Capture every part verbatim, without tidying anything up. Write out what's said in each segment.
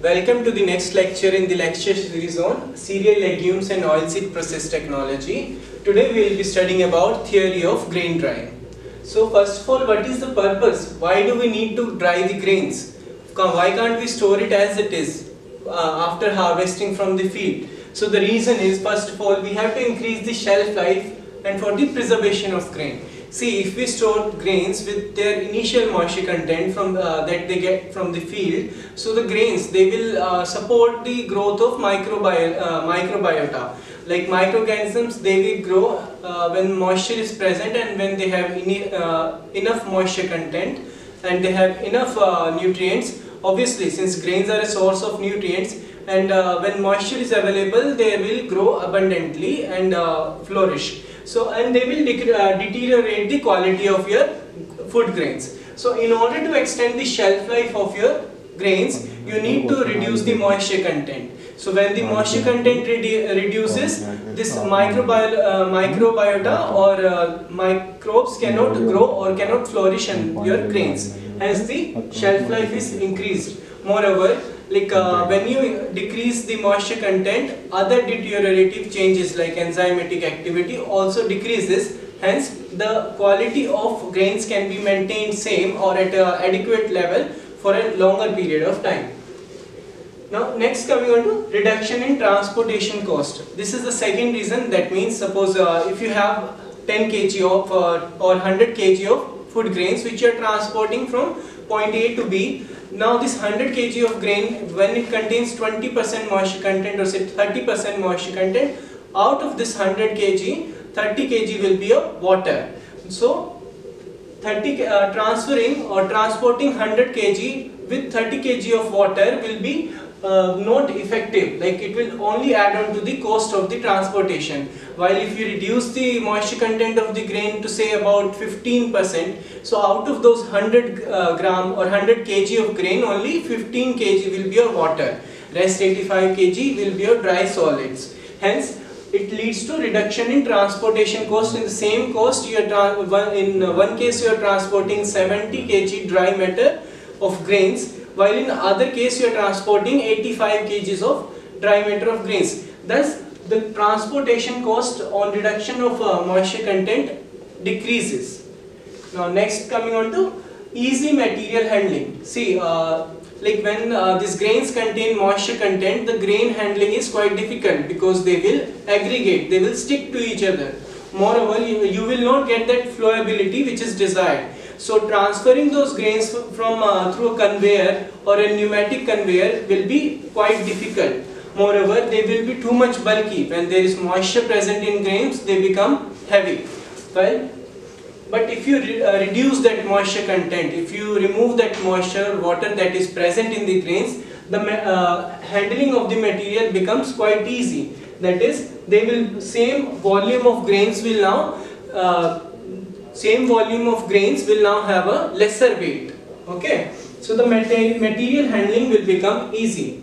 Welcome to the next lecture in the lecture series on cereal, legumes and oilseed process technology. Today we will be studying about theory of grain drying. So first of all, what is the purpose? Why do we need to dry the grains? Why can't we store it as it is uh, after harvesting from the field? So the reason is, first of all, we have to increase the shelf life and for the preservation of grain. See, if we store grains with their initial moisture content from uh, that they get from the field, so the grains, they will uh, support the growth of microbi uh, microbiota. Like microorganisms, they will grow uh, when moisture is present and when they have in, uh, enough moisture content and they have enough uh, nutrients. Obviously, since grains are a source of nutrients, and uh, when moisture is available, they will grow abundantly and uh, flourish. So, and they will de uh, deteriorate the quality of your food grains. So, in order to extend the shelf life of your grains, you need to reduce the moisture content. So, when the moisture content redu reduces, this microbi uh, microbiota or uh, microbes cannot grow or cannot flourish in your grains. Hence, the shelf life is increased. Moreover, like uh, when you decrease the moisture content, other deteriorative changes like enzymatic activity also decreases. Hence, the quality of grains can be maintained same or at an adequate level for a longer period of time. Now, next coming on to reduction in transportation cost. This is the second reason. That means, suppose uh, if you have ten kilograms of uh, or one hundred kilograms of food grains which you are transporting from point A to B. Now this one hundred kilograms of grain, when it contains twenty percent moisture content or say thirty percent moisture content, out of this one hundred kilograms, thirty kilograms will be of water. So thirty uh, transferring or transporting one hundred kilograms with thirty kilograms of water will be uh, not effective. Like it will only add on to the cost of the transportation. While if you reduce the moisture content of the grain to say about fifteen percent, so out of those one hundred uh, gram or one hundred kilograms of grain, only fifteen kilograms will be of water. Rest eighty-five kilograms will be of dry solids. Hence, it leads to reduction in transportation cost. In the same cost, you are in one case you are transporting seventy kilograms dry matter of grains, while in other case you are transporting eighty-five kilograms of dry matter of grains. Thus, the transportation cost on reduction of uh, moisture content decreases. Now next coming on to easy material handling. See, uh, like when uh, these grains contain moisture content, the grain handling is quite difficult because they will aggregate, they will stick to each other. Moreover, you, you will not get that flowability which is desired. So transferring those grains from uh, through a conveyor or a pneumatic conveyor will be quite difficult. Moreover, they will be too much bulky. When there is moisture present in grains, they become heavy. Well, but if you re uh, reduce that moisture content, if you remove that moisture water that is present in the grains, the uh, handling of the material becomes quite easy. That is, they will same volume of grains will now uh, same volume of grains will now have a lesser weight. Okay, so the mater material handling will become easy.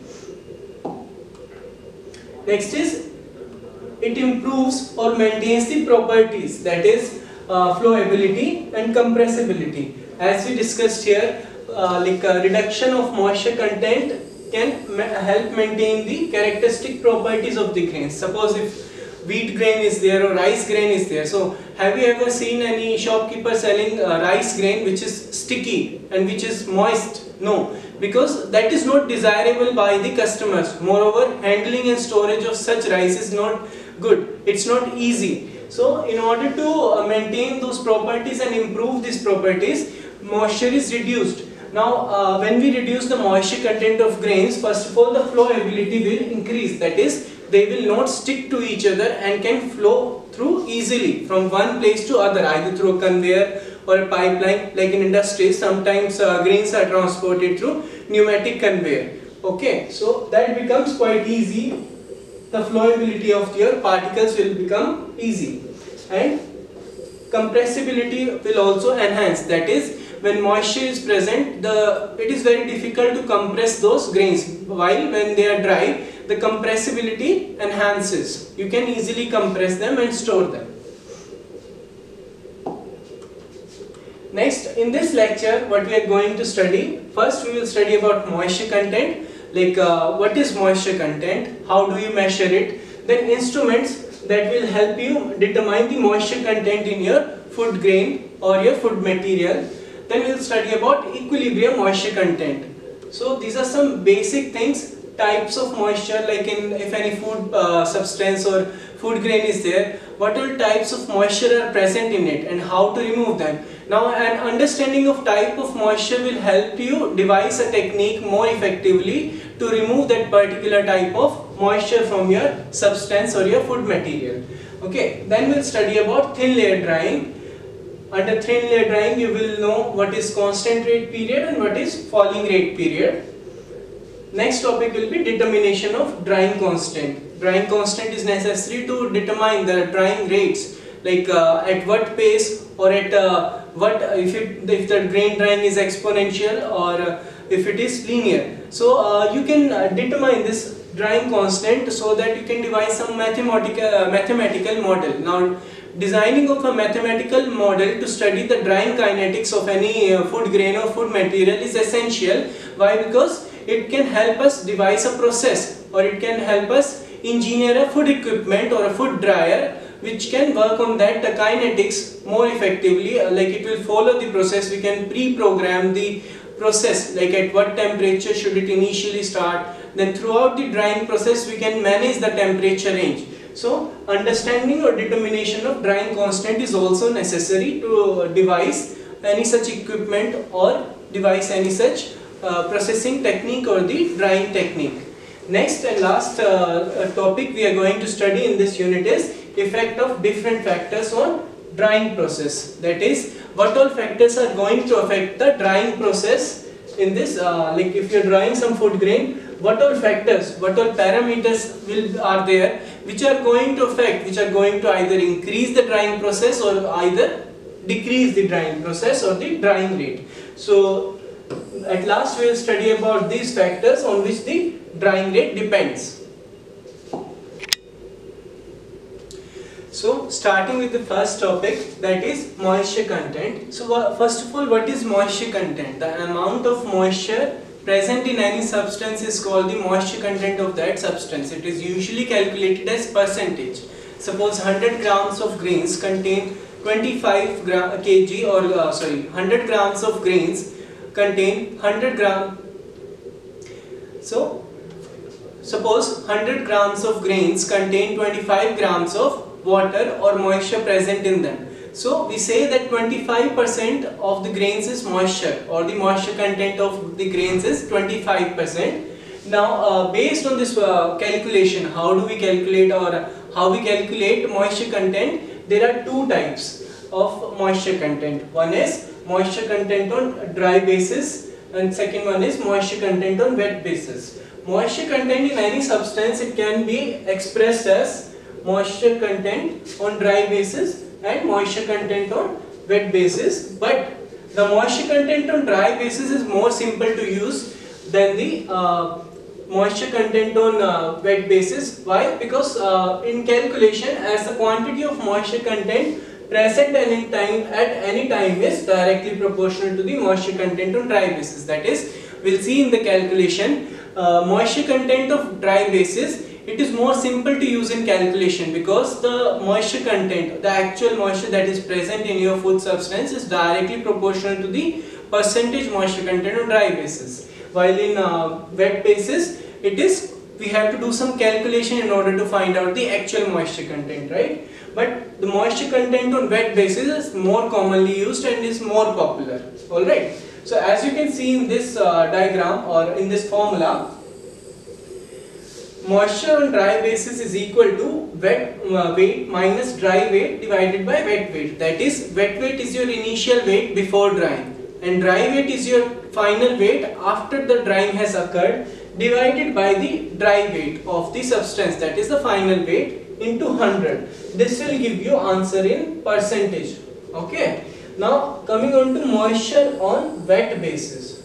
Next is, it improves or maintains the properties, that is uh, flowability and compressibility. As we discussed here, uh, like uh, reduction of moisture content can ma help maintain the characteristic properties of the grains. Suppose if wheat grain is there or rice grain is there. So have you ever seen any shopkeeper selling uh, rice grain which is sticky and which is moist? No, because that is not desirable by the customers. Moreover, handling and storage of such rice is not good. It's not easy. So in order to uh, maintain those properties and improve these properties, moisture is reduced. Now uh, when we reduce the moisture content of grains, first of all the flowability will increase. That is, they will not stick to each other and can flow through easily from one place to other, either through a conveyor or a pipeline. Like in industries, sometimes uh, grains are transported through pneumatic conveyor. Okay, so that becomes quite easy. The flowability of your particles will become easy, and compressibility will also enhance. That is, when moisture is present, the it is very difficult to compress those grains, while when they are dry, the compressibility enhances. You can easily compress them and store them. Next, in this lecture, what we are going to study, first we will study about moisture content, like uh, what is moisture content, how do you measure it, then instruments that will help you determine the moisture content in your food grain or your food material. Then we'll study about equilibrium moisture content. So these are some basic things, types of moisture, like in if any food uh, substance or food grain is there, what all types of moisture are present in it and how to remove them. Now an understanding of type of moisture will help you devise a technique more effectively to remove that particular type of moisture from your substance or your food material. Okay, then we'll study about thin layer drying. Under thin layer drying you will know what is constant rate period and what is falling rate period. Next topic will be determination of drying constant. Drying constant is necessary to determine the drying rates, like uh, at what pace or at uh, what uh, if it if the grain drying is exponential or uh, if it is linear. So uh, you can uh, determine this drying constant so that you can devise some mathematical uh, mathematical model. Now designing of a mathematical model to study the drying kinetics of any uh, food grain or food material is essential. Why? Because it can help us devise a process, or it can help us engineer a food equipment or a food dryer which can work on that the kinetics more effectively. Uh, like it will follow the process, we can pre-program the process, like at what temperature should it initially start, then throughout the drying process we can manage the temperature range. So understanding or determination of drying constant is also necessary to devise any such equipment or devise any such uh, processing technique or the drying technique. Next and last uh, topic we are going to study in this unit is effect of different factors on drying process. That is, what all factors are going to affect the drying process in this, uh, like if you are drying some food grain, what all factors, what all parameters will are there which are going to affect, which are going to either increase the drying process or either decrease the drying process or the drying rate. So at last we will study about these factors on which the drying rate depends. So starting with the first topic, that is moisture content. So uh, first of all, what is moisture content? The amount of moisture present in any substance is called the moisture content of that substance. It is usually calculated as percentage. Suppose one hundred grams of grains contain twenty-five kilograms or uh, sorry one hundred grams of grains contain one hundred gram. So suppose one hundred grams of grains contain twenty-five grams of water or moisture present in them. So we say that twenty-five percent of the grains is moisture, or the moisture content of the grains is twenty-five percent. Now uh, based on this uh, calculation, how do we calculate or how we calculate moisture content? There are two types of moisture content. One is moisture content on dry basis and second one is moisture content on wet basis. Moisture content in any substance, it can be expressed as moisture content on dry basis and moisture content on wet basis, but the moisture content on dry basis is more simple to use than the uh, moisture content on uh, wet basis. Why? Because uh, in calculation, as the quantity of moisture content present at any time at any time is directly proportional to the moisture content on dry basis. That is, we'll see in the calculation uh, moisture content of dry basis. It is more simple to use in calculation because the moisture content, the actual moisture that is present in your food substance is directly proportional to the percentage moisture content on dry basis. While in uh, wet basis, it is, we have to do some calculation in order to find out the actual moisture content, right? But the moisture content on wet basis is more commonly used and is more popular. Alright. So as you can see in this uh, diagram or in this formula, moisture on dry basis is equal to wet uh, weight minus dry weight divided by wet weight. That is, wet weight is your initial weight before drying and dry weight is your final weight after the drying has occurred, divided by the dry weight of the substance, that is the final weight, into one hundred. This will give you answer in percentage. Okay. Now coming on to moisture on wet basis.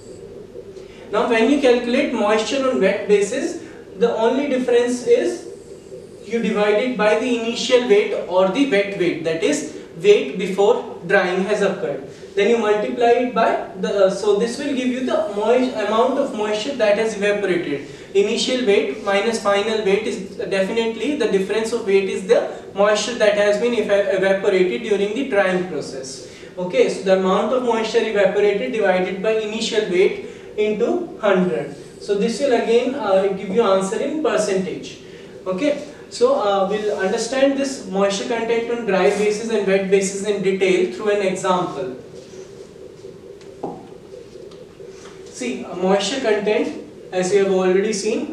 Now when you calculate moisture on wet basis, the only difference is you divide it by the initial weight or the wet weight. That is, weight before drying has occurred. Then you multiply it by the, uh, so this will give you the moist amount of moisture that has evaporated. Initial weight minus final weight is definitely the difference of weight is the moisture that has been evaporated during the drying process. Okay, so the amount of moisture evaporated divided by initial weight into one hundred. So this will again uh, give you answer in percentage. Okay. So uh, we'll understand this moisture content on dry basis and wet basis in detail through an example. See, uh, moisture content, as you have already seen,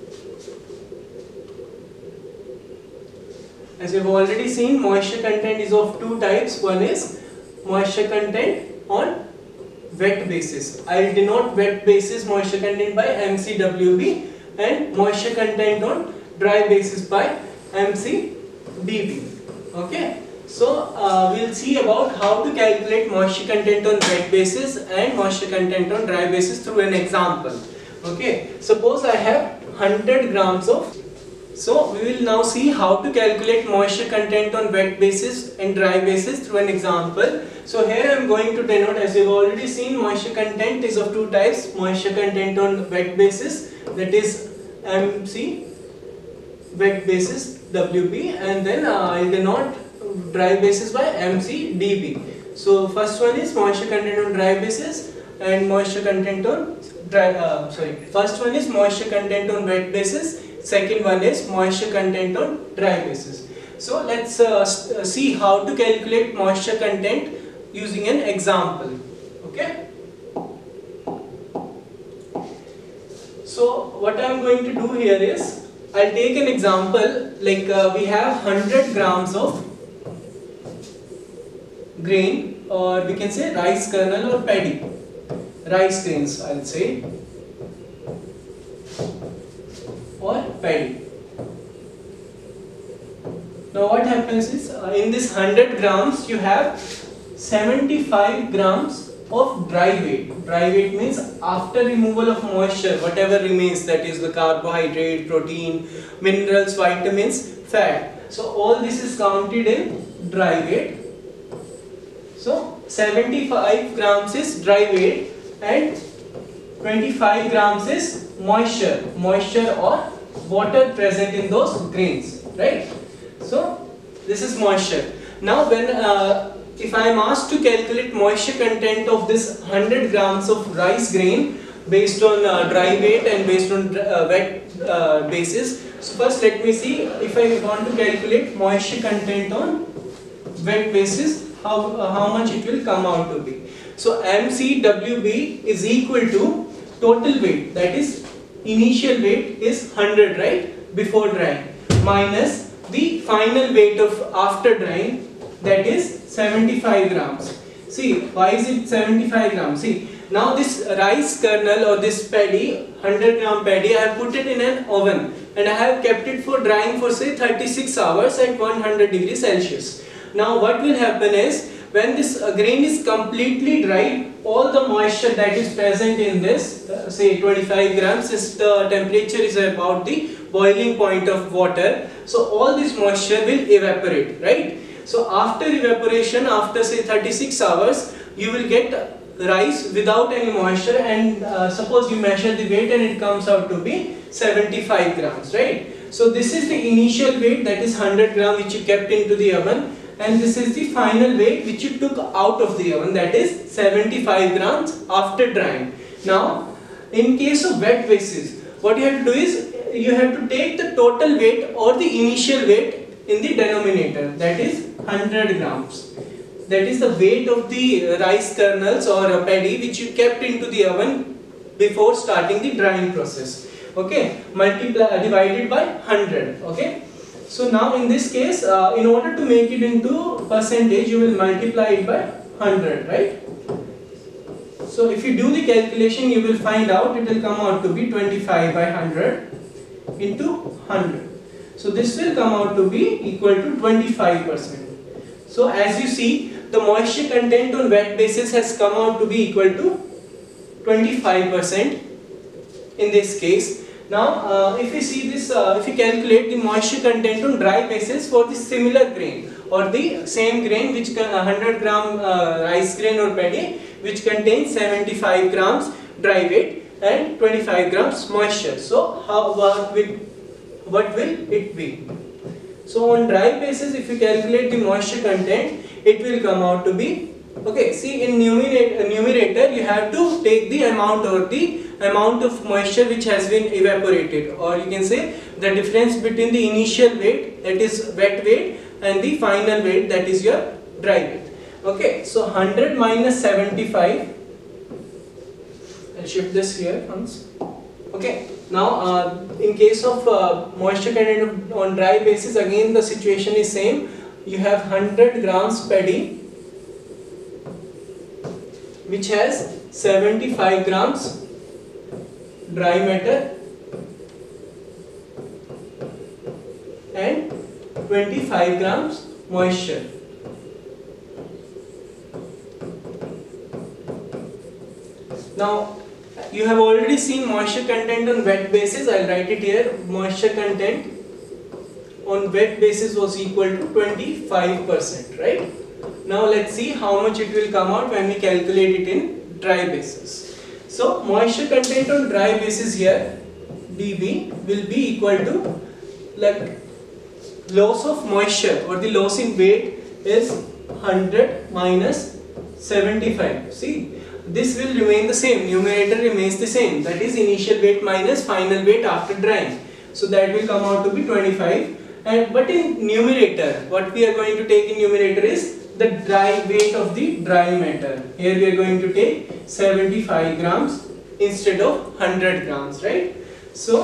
as you have already seen, moisture content is of two types. One is moisture content on wet basis. I will denote wet basis moisture content by M C W B, and moisture content on dry basis by M C D B. Okay, so uh, we'll see about how to calculate moisture content on wet basis and moisture content on dry basis through an example. Okay, suppose I have one hundred grams of, so we will now see how to calculate moisture content on wet basis and dry basis through an example. So here I am going to denote, as you have already seen, moisture content is of two types: moisture content on wet basis, that is M C wet basis W B, and then uh, I will denote dry basis by M C D B. So first one is moisture content on dry basis and moisture content on dry, uh, sorry, first one is moisture content on wet basis, second one is moisture content on dry basis. So let's uh, see how to calculate moisture content using an example. Okay. So what I am going to do here is, I'll take an example, like uh, we have one hundred grams of grain, or we can say rice kernel or paddy, rice grains I'll say, or paddy. Now what happens is, uh, in this one hundred grams you have seventy-five grams of dry weight. Dry weight means after removal of moisture, whatever remains, that is the carbohydrate, protein, minerals, vitamins, fat. So all this is counted in dry weight. So seventy-five grams is dry weight and twenty-five grams is moisture, moisture or water present in those grains, right? So this is moisture. Now when uh, if I am asked to calculate moisture content of this one hundred grams of rice grain based on uh, dry weight and based on uh, wet uh, basis, so first let me see if I want to calculate moisture content on wet basis, how, uh, how much it will come out to be. So M C W B is equal to total weight, that is initial weight is one hundred, right, before drying, minus the final weight of after drying, that is seventy-five grams. See, why is it seventy-five grams? See, now this rice kernel or this paddy, one hundred gram paddy, I have put it in an oven and I have kept it for drying for say thirty-six hours at one hundred degrees Celsius. Now what will happen is, when this uh, grain is completely dried, all the moisture that is present in this, uh, say twenty-five grams, is the temperature is about the boiling point of water. So all this moisture will evaporate, right? So after evaporation, after say thirty-six hours, you will get rice without any moisture, and uh, suppose you measure the weight and it comes out to be seventy-five grams, right? So this is the initial weight, that is one hundred gram, which you kept into the oven, and this is the final weight which you took out of the oven, that is seventy-five grams after drying. Now in case of wet basis, what you have to do is, you have to take the total weight or the initial weight in the denominator, that is one hundred grams. That is the weight of the rice kernels or a paddy which you kept into the oven before starting the drying process. Okay, multiply divided by one hundred. Okay, so now in this case, uh, in order to make it into percentage, you will multiply it by one hundred, right? So if you do the calculation, you will find out it will come out to be twenty-five by one hundred into one hundred. So this will come out to be equal to twenty-five percent. So as you see, the moisture content on wet basis has come out to be equal to twenty-five percent in this case. Now, uh, if you see this, uh, if you calculate the moisture content on dry basis for the similar grain or the same grain, which can one hundred gram uh, rice grain or paddy, which contains seventy-five grams dry weight and twenty-five grams moisture. So, how what will what will it be? So, on dry basis, if you calculate the moisture content, it will come out to be, okay. See, in numerator, numerator you have to take the amount or the amount of moisture which has been evaporated, or you can say the difference between the initial weight, that is wet weight, and the final weight, that is your dry weight. Okay, so one hundred minus seventy-five, I'll shift this here once. Okay, now uh, in case of uh, moisture content on dry basis, again the situation is same. You have one hundred grams paddy which has seventy-five grams dry matter and twenty-five grams moisture. Now, you have already seen moisture content on wet basis. I'll write it here. Moisture content on wet basis was equal to twenty-five percent, right? Now let's see how much it will come out when we calculate it in dry basis. So moisture content on dry basis here, D B, will be equal to, like, loss of moisture or the loss in weight is one hundred minus seventy-five. See, this will remain the same, numerator remains the same, that is initial weight minus final weight after drying. So that will come out to be twenty-five. And but in numerator, what we are going to take in numerator is the dry weight of the dry matter. Here we are going to take seventy-five grams instead of one hundred grams, right? So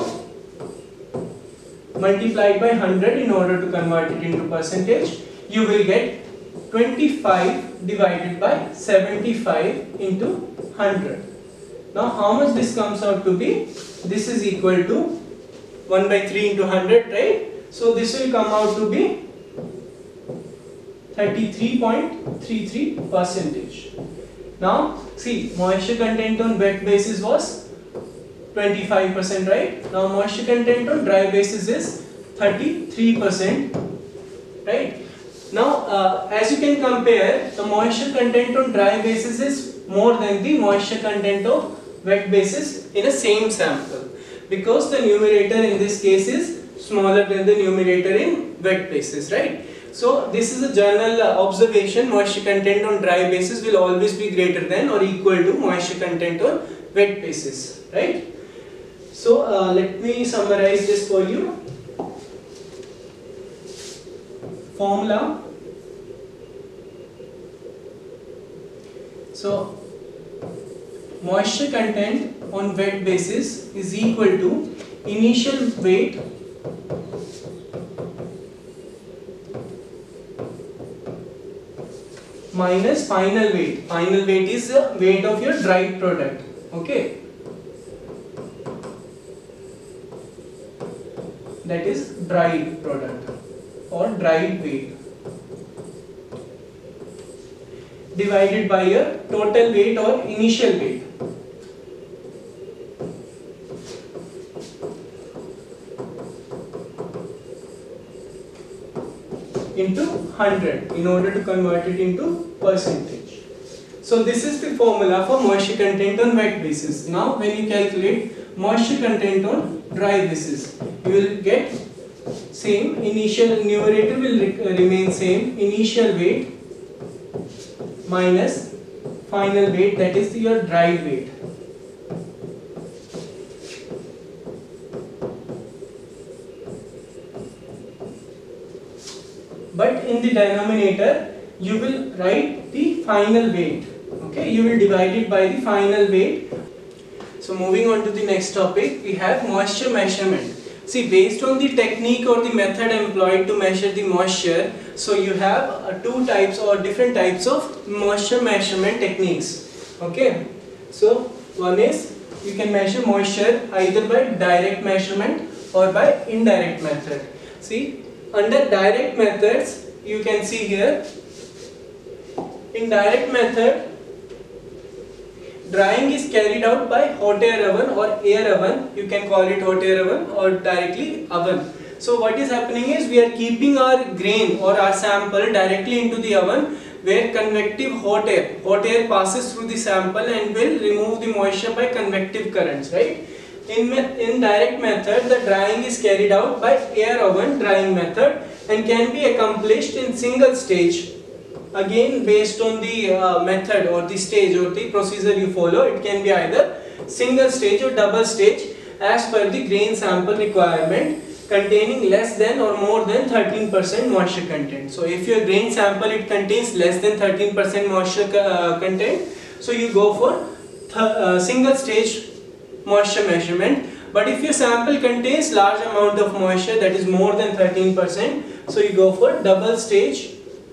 multiplied by one hundred in order to convert it into percentage, you will get twenty-five divided by seventy-five into one hundred. Now how much this comes out to be? This is equal to one by three into one hundred, right? So this will come out to be thirty-three point three three percentage. Now see, moisture content on wet basis was twenty-five percent, right? Now moisture content on dry basis is thirty-three percent, right? Now uh, as you can compare, the moisture content on dry basis is more than the moisture content of wet basis in a same sample, because the numerator in this case is smaller than the numerator in wet basis, right? So this is a general uh, observation. Moisture content on dry basis will always be greater than or equal to moisture content on wet basis, right? So uh, let me summarize this for you. Formula. So moisture content on wet basis is equal to initial weight minus final weight. Final weight is the weight of your dried product, okay? That is dried product or dried weight divided by your total weight or initial weight. Into one hundred in order to convert it into percentage. So this is the formula for moisture content on wet basis. Now when you calculate moisture content on dry basis, you will get same, initial numerator will re remain same, initial weight minus final weight, that is your dry weight. But in the denominator, you will write the final weight. Okay, you will divide it by the final weight. So moving on to the next topic, we have moisture measurement. See, based on the technique or the method employed to measure the moisture, so you have uh, two types or different types of moisture measurement techniques. Okay, so one is you can measure moisture either by direct measurement or by indirect method. See, under direct methods, you can see here, in direct method, drying is carried out by hot air oven or air oven. You can call it hot air oven or directly oven. So what is happening is we are keeping our grain or our sample directly into the oven, where convective hot air, hot air passes through the sample and will remove the moisture by convective currents, right? In, in direct method, the drying is carried out by air oven drying method and can be accomplished in single stage. Again, based on the uh, method or the stage or the procedure you follow, it can be either single stage or double stage as per the grain sample requirement, containing less than or more than thirteen percent moisture content. So if your grain sample it contains less than thirteen percent moisture uh, content, so you go for th uh, single stage moisture measurement. But if your sample contains large amount of moisture, that is more than thirteen percent, so you go for double stage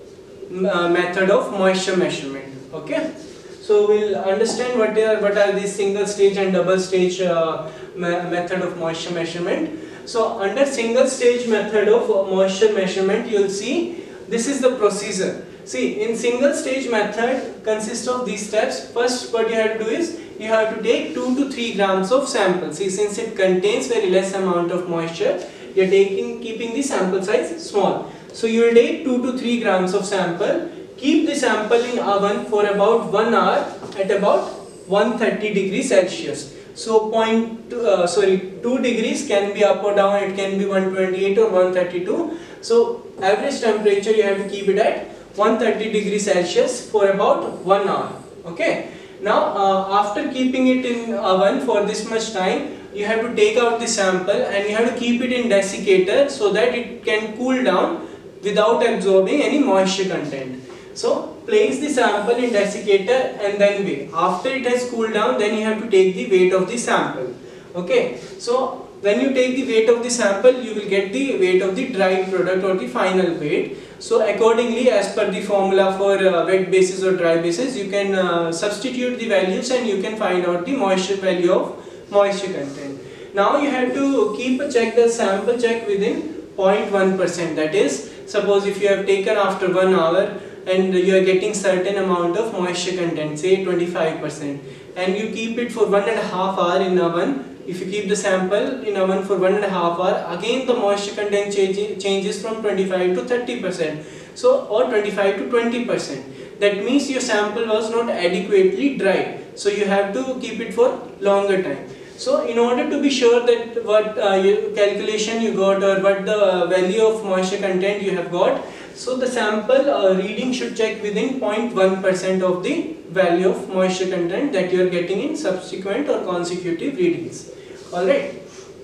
uh, method of moisture measurement. Okay, so we'll understand what are what are these single stage and double stage uh, me method of moisture measurement. So under single stage method of moisture measurement, you will see this is the procedure. See, in single stage method consists of these steps. First, what you have to do is you have to take two to three grams of sample. See, since it contains very less amount of moisture, you are taking keeping the sample size small. So you will take two to three grams of sample. Keep the sample in oven for about one hour at about one hundred thirty degrees Celsius. So point two, uh, sorry two degrees can be up or down. It can be one hundred twenty-eight or one hundred thirty-two. So average temperature you have to keep it at one hundred thirty degrees Celsius for about one hour. Okay. Now uh, after keeping it in oven for this much time, you have to take out the sample and you have to keep it in desiccator so that it can cool down without absorbing any moisture content. So place the sample in desiccator and then weigh. After it has cooled down, then you have to take the weight of the sample. Okay. So when you take the weight of the sample, you will get the weight of the dried product or the final weight. So accordingly, as per the formula for uh, wet basis or dry basis, you can uh, substitute the values and you can find out the moisture value of moisture content. Now you have to keep a check the sample check within zero point one percent. That is, suppose if you have taken after one hour and you are getting certain amount of moisture content, say twenty-five percent, and you keep it for one and a half hour in oven. If you keep the sample in oven for one and a half hour, again the moisture content change, changes from twenty-five to thirty percent, so or twenty-five to twenty percent. That means your sample was not adequately dried, so you have to keep it for longer time. So in order to be sure that what uh, your calculation you got or what the uh, value of moisture content you have got, so the sample uh, reading should check within zero point one percent of the value of moisture content that you are getting in subsequent or consecutive readings. Alright.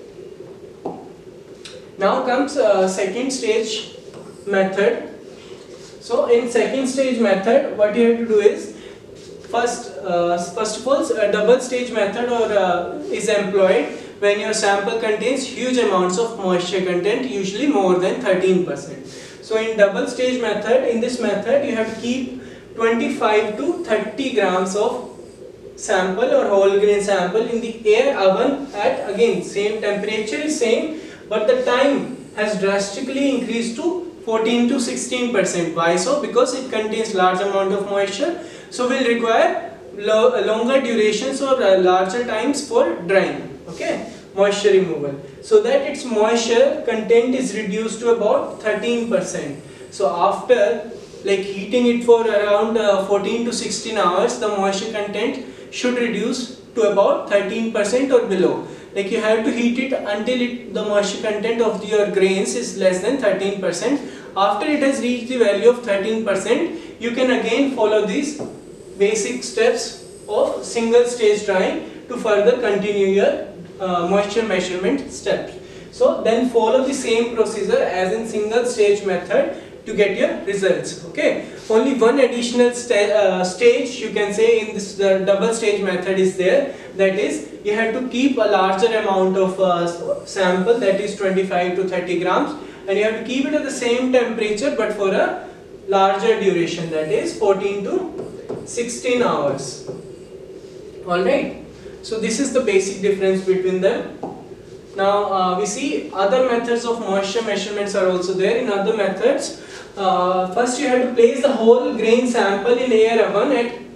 Now comes uh, second stage method. So in second stage method, what you have to do is first, uh, first of all, a double stage method or uh, is employed when your sample contains huge amounts of moisture content, usually more than thirteen percent. So in double stage method, in this method you have to keep twenty-five to thirty grams of sample or whole grain sample in the air oven at, again, same temperature is same, but the time has drastically increased to fourteen to sixteen percent. Why so? Because it contains large amount of moisture, so will require lo longer durations or uh, larger times for drying. Okay, moisture removal, so that its moisture content is reduced to about thirteen percent. So after like heating it for around uh, fourteen to sixteen hours, the moisture content should reduce to about thirteen percent or below. Like you have to heat it until it, the moisture content of your grains is less than thirteen percent. After it has reached the value of thirteen percent, you can again follow these basic steps of single stage drying to further continue your uh, moisture measurement steps. So then follow the same procedure as in single stage method to get your results. Okay, only one additional sta uh, stage you can say in this uh, double stage method is there, that is you have to keep a larger amount of uh, sample, that is twenty-five to thirty grams, and you have to keep it at the same temperature but for a larger duration, that is fourteen to sixteen hours. Alright, so this is the basic difference between them. Now uh, we see other methods of moisture measurements are also there. In other methods, uh, first you have to place the whole grain sample in air oven at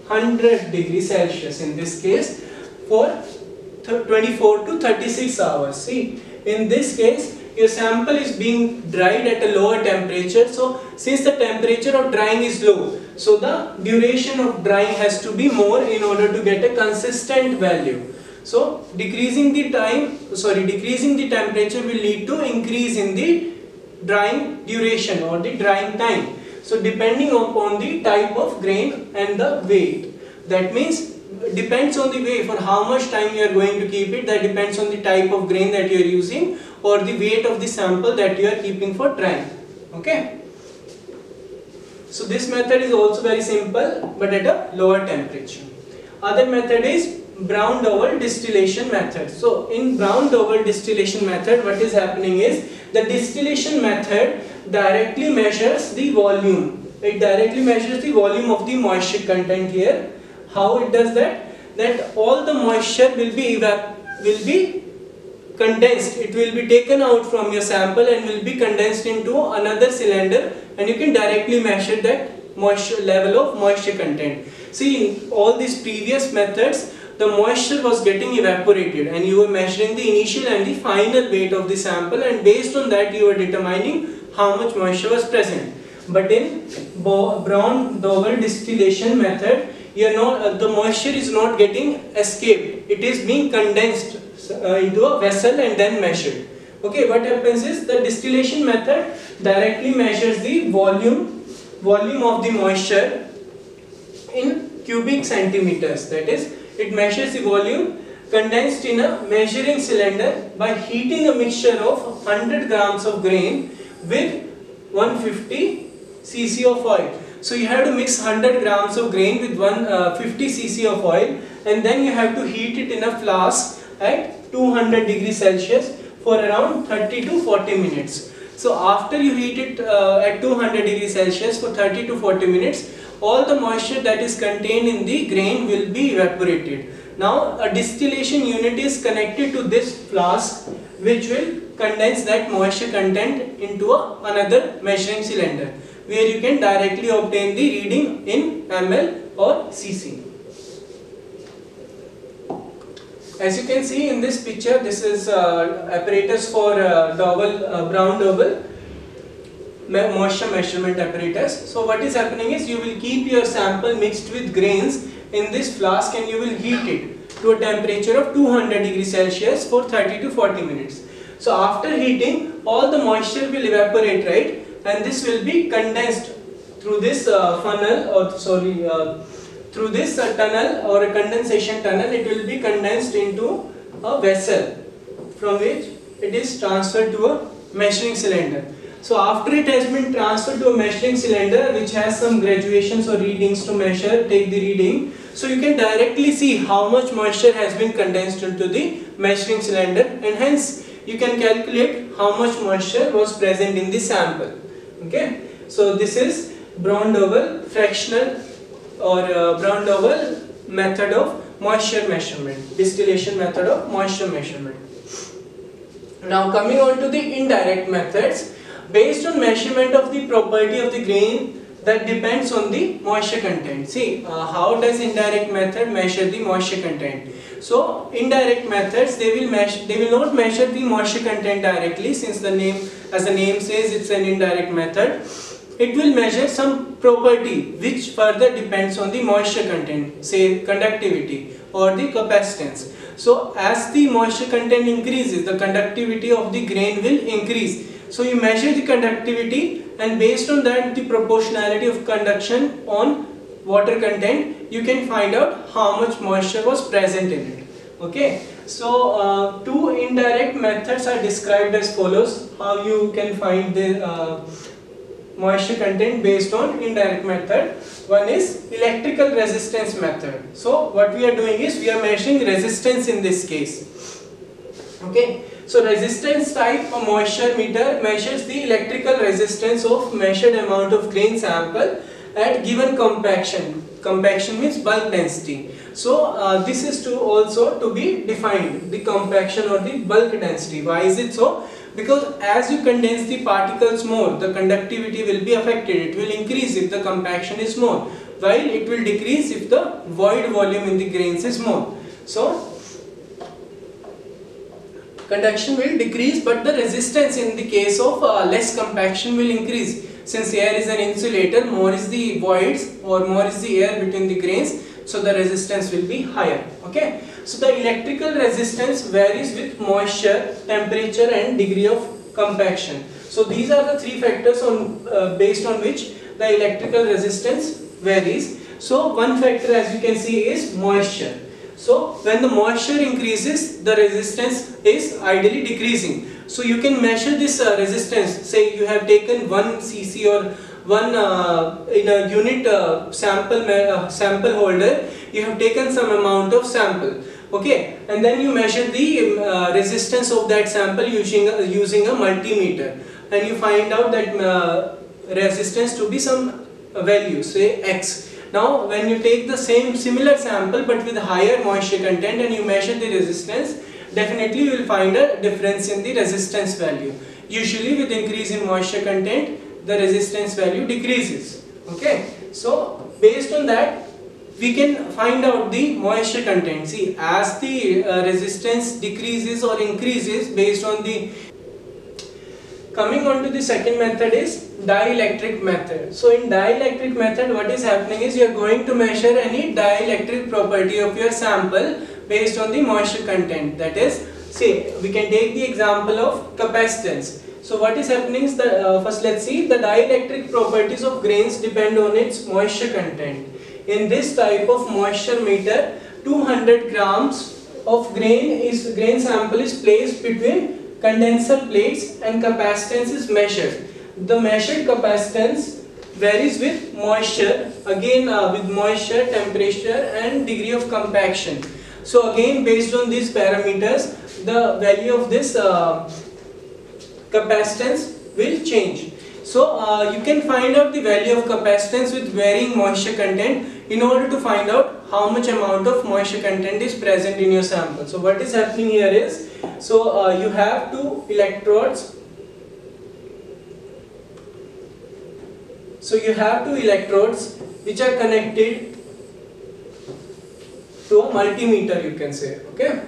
one hundred degrees Celsius in this case for twenty-four to thirty-six hours. See, in this case your sample is being dried at a lower temperature. So since the temperature of drying is low, so the duration of drying has to be more in order to get a consistent value. So decreasing the time, sorry, decreasing the temperature will lead to increase in the drying duration or the drying time. So depending upon the type of grain and the weight. That means depends on the way for how much time you are going to keep it. That depends on the type of grain that you are using or the weight of the sample that you are keeping for drying. Okay. So this method is also very simple but at a lower temperature. Other method is Brown-Dowell distillation method. So in Brown-Dowell distillation method, what is happening is the distillation method directly measures the volume. It directly measures the volume of the moisture content here. How it does that? That all the moisture will be will be condensed. It will be taken out from your sample and will be condensed into another cylinder, and you can directly measure that moisture level of moisture content. See, in all these previous methods, the moisture was getting evaporated and you were measuring the initial and the final weight of the sample, and based on that you were determining how much moisture was present. But in Brown-Dowell distillation method, you are not, uh, the moisture is not getting escaped. It is being condensed uh, into a vessel and then measured. Okay, what happens is the distillation method directly measures the volume, volume of the moisture in cubic centimeters. That is, it measures the volume condensed in a measuring cylinder by heating a mixture of one hundred grams of grain with one hundred fifty c c of oil. So you have to mix one hundred grams of grain with one hundred fifty c c of oil, and then you have to heat it in a flask at two hundred degrees Celsius for around thirty to forty minutes. So after you heat it uh, at two hundred degrees Celsius for thirty to forty minutes, all the moisture that is contained in the grain will be evaporated. Now a distillation unit is connected to this flask, which will condense that moisture content into a, another measuring cylinder, where you can directly obtain the reading in ml or cc. As you can see in this picture, this is uh, apparatus for uh, Dowell, uh, Brown-Dowell moisture measurement apparatus. So what is happening is you will keep your sample mixed with grains in this flask and you will heat it to a temperature of two hundred degrees Celsius for thirty to forty minutes. So after heating, all the moisture will evaporate, right? And this will be condensed through this uh, funnel or sorry uh, through this uh, tunnel or a condensation tunnel. It will be condensed into a vessel from which it is transferred to a measuring cylinder. So after it has been transferred to a measuring cylinder which has some graduations or readings to measure, take the reading, so you can directly see how much moisture has been condensed into the measuring cylinder, and hence you can calculate how much moisture was present in the sample. Okay, so this is Brown-Dowell fractional or uh, Brown-Dowell method of moisture measurement, distillation method of moisture measurement. Now coming on to the indirect methods. Based on measurement of the property of the grain, that depends on the moisture content. See, uh, how does indirect method measure the moisture content? So indirect methods, they will measure, they will not measure the moisture content directly, since the name, as the name says, it's an indirect method. It will measure some property which further depends on the moisture content, say conductivity or the capacitance. So as the moisture content increases, the conductivity of the grain will increase. So you measure the conductivity, and based on that, the proportionality of conduction on water content, you can find out how much moisture was present in it. Okay, so uh, two indirect methods are described as follows. How you can find the uh, moisture content based on indirect method. One is electrical resistance method. So what we are doing is we are measuring resistance in this case. Okay. So resistance type a moisture meter measures the electrical resistance of measured amount of grain sample at given compaction. Compaction means bulk density. So uh, this is to also to be defined, the compaction or the bulk density. Why is it so? Because as you condense the particles more, the conductivity will be affected. It will increase if the compaction is more. while it will decrease if the void volume in the grains is more. So conduction will decrease, but the resistance in the case of uh, less compaction will increase. Since air is an insulator, more is the voids or more is the air between the grains, so the resistance will be higher. Okay. So the electrical resistance varies with moisture, temperature and degree of compaction. So these are the three factors on uh, based on which the electrical resistance varies. So one factor, as you can see, is moisture. So when the moisture increases, the resistance is ideally decreasing. So you can measure this uh, resistance. Say you have taken one C C or one uh, in a unit uh, sample uh, sample holder. You have taken some amount of sample. Okay, and then you measure the uh, resistance of that sample using uh, using a multimeter, and you find out that uh, resistance to be some value, say X. Now when you take the same similar sample but with higher moisture content and you measure the resistance, definitely you will find a difference in the resistance value. Usually with increase in moisture content, the resistance value decreases. Okay, so based on that we can find out the moisture content. See, as the uh, resistance decreases or increases based on the Coming on to the second method is dielectric method. So in dielectric method, what is happening is you are going to measure any dielectric property of your sample based on the moisture content. That is, say we can take the example of capacitance. So what is happening is that uh, first let's see, the dielectric properties of grains depend on its moisture content. In this type of moisture meter, two hundred grams of grain is grain sample is placed between condenser plates and capacitance is measured. The measured capacitance varies with moisture, again uh, with moisture, temperature and degree of compaction. So again based on these parameters, the value of this uh, capacitance will change. So uh, you can find out the value of capacitance with varying moisture content in order to find out how much amount of moisture content is present in your sample. So what is happening here is, so uh, you have two electrodes. So you have two electrodes which are connected to a multimeter, you can say. Okay.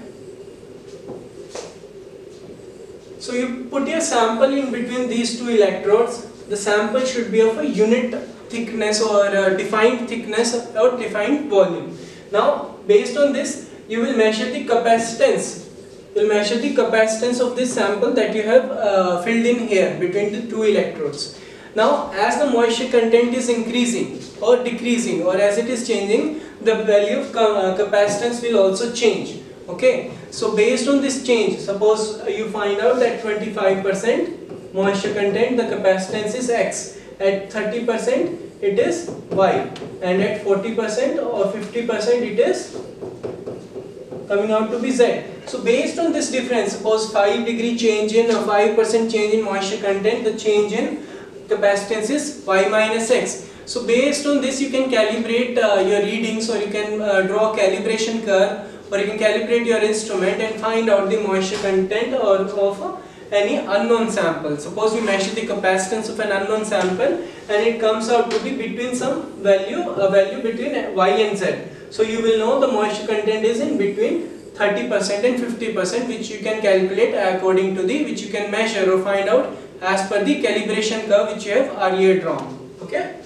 So you put your sample in between these two electrodes. The sample should be of a unit thickness or a defined thickness or defined volume. Now based on this you will measure the capacitance. You will measure the capacitance of this sample that you have uh, filled in here between the two electrodes. Now as the moisture content is increasing or decreasing or as it is changing, the value of uh, capacitance will also change. Okay, so based on this change, suppose you find out that twenty-five percent moisture content, the capacitance is X, at thirty percent it is Y, and at forty percent or fifty percent it is coming out to be Z. So based on this difference, suppose five degree change in or five percent change in moisture content, the change in capacitance is Y minus X. So based on this you can calibrate uh, your readings, or you can uh, draw a calibration curve, or you can calibrate your instrument and find out the moisture content or of uh, any unknown sample. Suppose we measure the capacitance of an unknown sample and it comes out to be between some value, a value between Y and Z. So you will know the moisture content is in between thirty percent and fifty percent, which you can calculate according to the, which you can measure or find out as per the calibration curve which you have earlier drawn. Okay.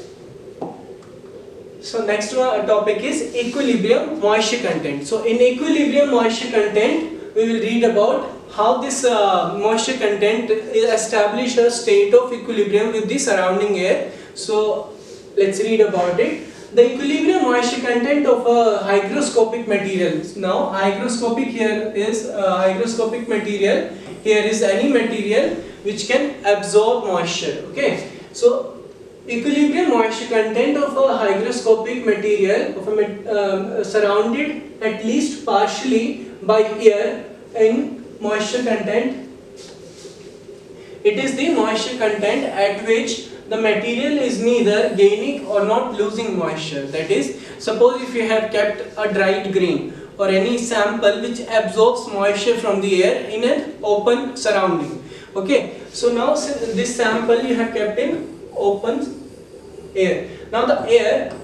So next one topic is equilibrium moisture content. So in equilibrium moisture content, we will read about how this uh, moisture content establish a state of equilibrium with the surrounding air. So let's read about it. The equilibrium moisture content of a hygroscopic material. Now hygroscopic here is uh, hygroscopic material. Here is any material which can absorb moisture. Okay. So equilibrium moisture content of a hygroscopic material of a um, surrounded at least partially by air in moisture content. It is the moisture content at which the material is neither gaining or not losing moisture. That is, suppose if you have kept a dried grain or any sample which absorbs moisture from the air in an open surrounding. Okay, so now this sample you have kept in open air. Now the air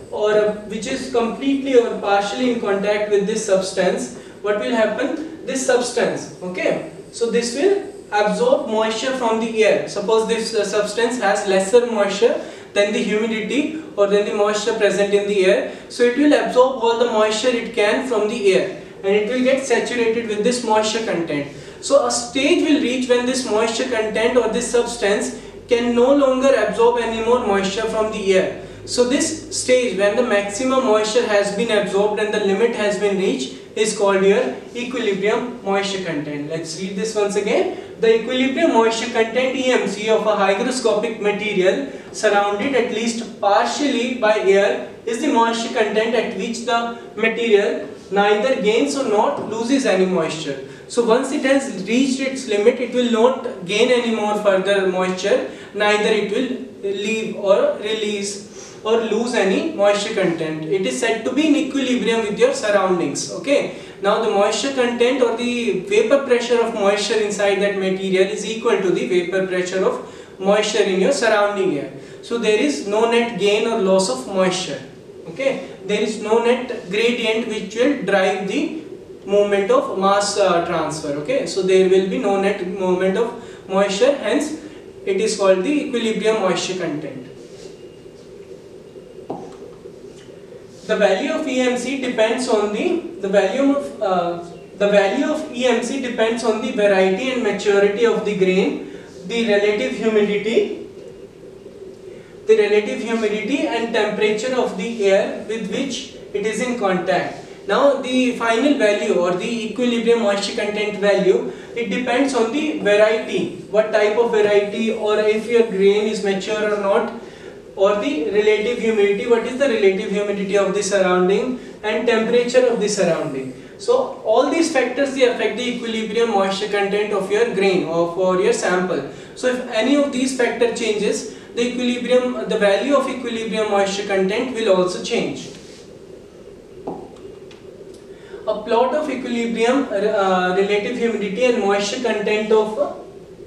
or uh, which is completely or partially in contact with this substance, what will happen? This substance, okay, so this will absorb moisture from the air. Suppose this uh, substance has lesser moisture than the humidity or than the moisture present in the air, so it will absorb all the moisture it can from the air and it will get saturated with this moisture content. So a stage will reach when this moisture content or this substance can no longer absorb any more moisture from the air. So this stage, when the maximum moisture has been absorbed and the limit has been reached, is called your equilibrium moisture content. Let's read this once again. The equilibrium moisture content E M C of a hygroscopic material surrounded at least partially by air is the moisture content at which the material neither gains or not loses any moisture. So once it has reached its limit, it will not gain any more further moisture, neither it will leave or release or lose any moisture content. It is said to be in equilibrium with your surroundings. Okay. Now the moisture content or the vapor pressure of moisture inside that material is equal to the vapor pressure of moisture in your surrounding air. So there is no net gain or loss of moisture. Okay. There is no net gradient which will drive the movement of mass uh, transfer. Okay. So there will be no net movement of moisture, hence it is called the equilibrium moisture content. The value of E M C depends on the the value of uh, the value of E M C depends on the variety and maturity of the grain, the relative humidity, the relative humidity and temperature of the air with which it is in contact. Now the final value or the equilibrium moisture content value, it depends on the variety, what type of variety, or if your grain is mature or not, or the relative humidity, what is the relative humidity of the surrounding, and temperature of the surrounding. So all these factors, they affect the equilibrium moisture content of your grain or for your sample. So if any of these factor changes, the equilibrium, the value of equilibrium moisture content will also change. A plot of equilibrium uh, relative humidity and moisture content of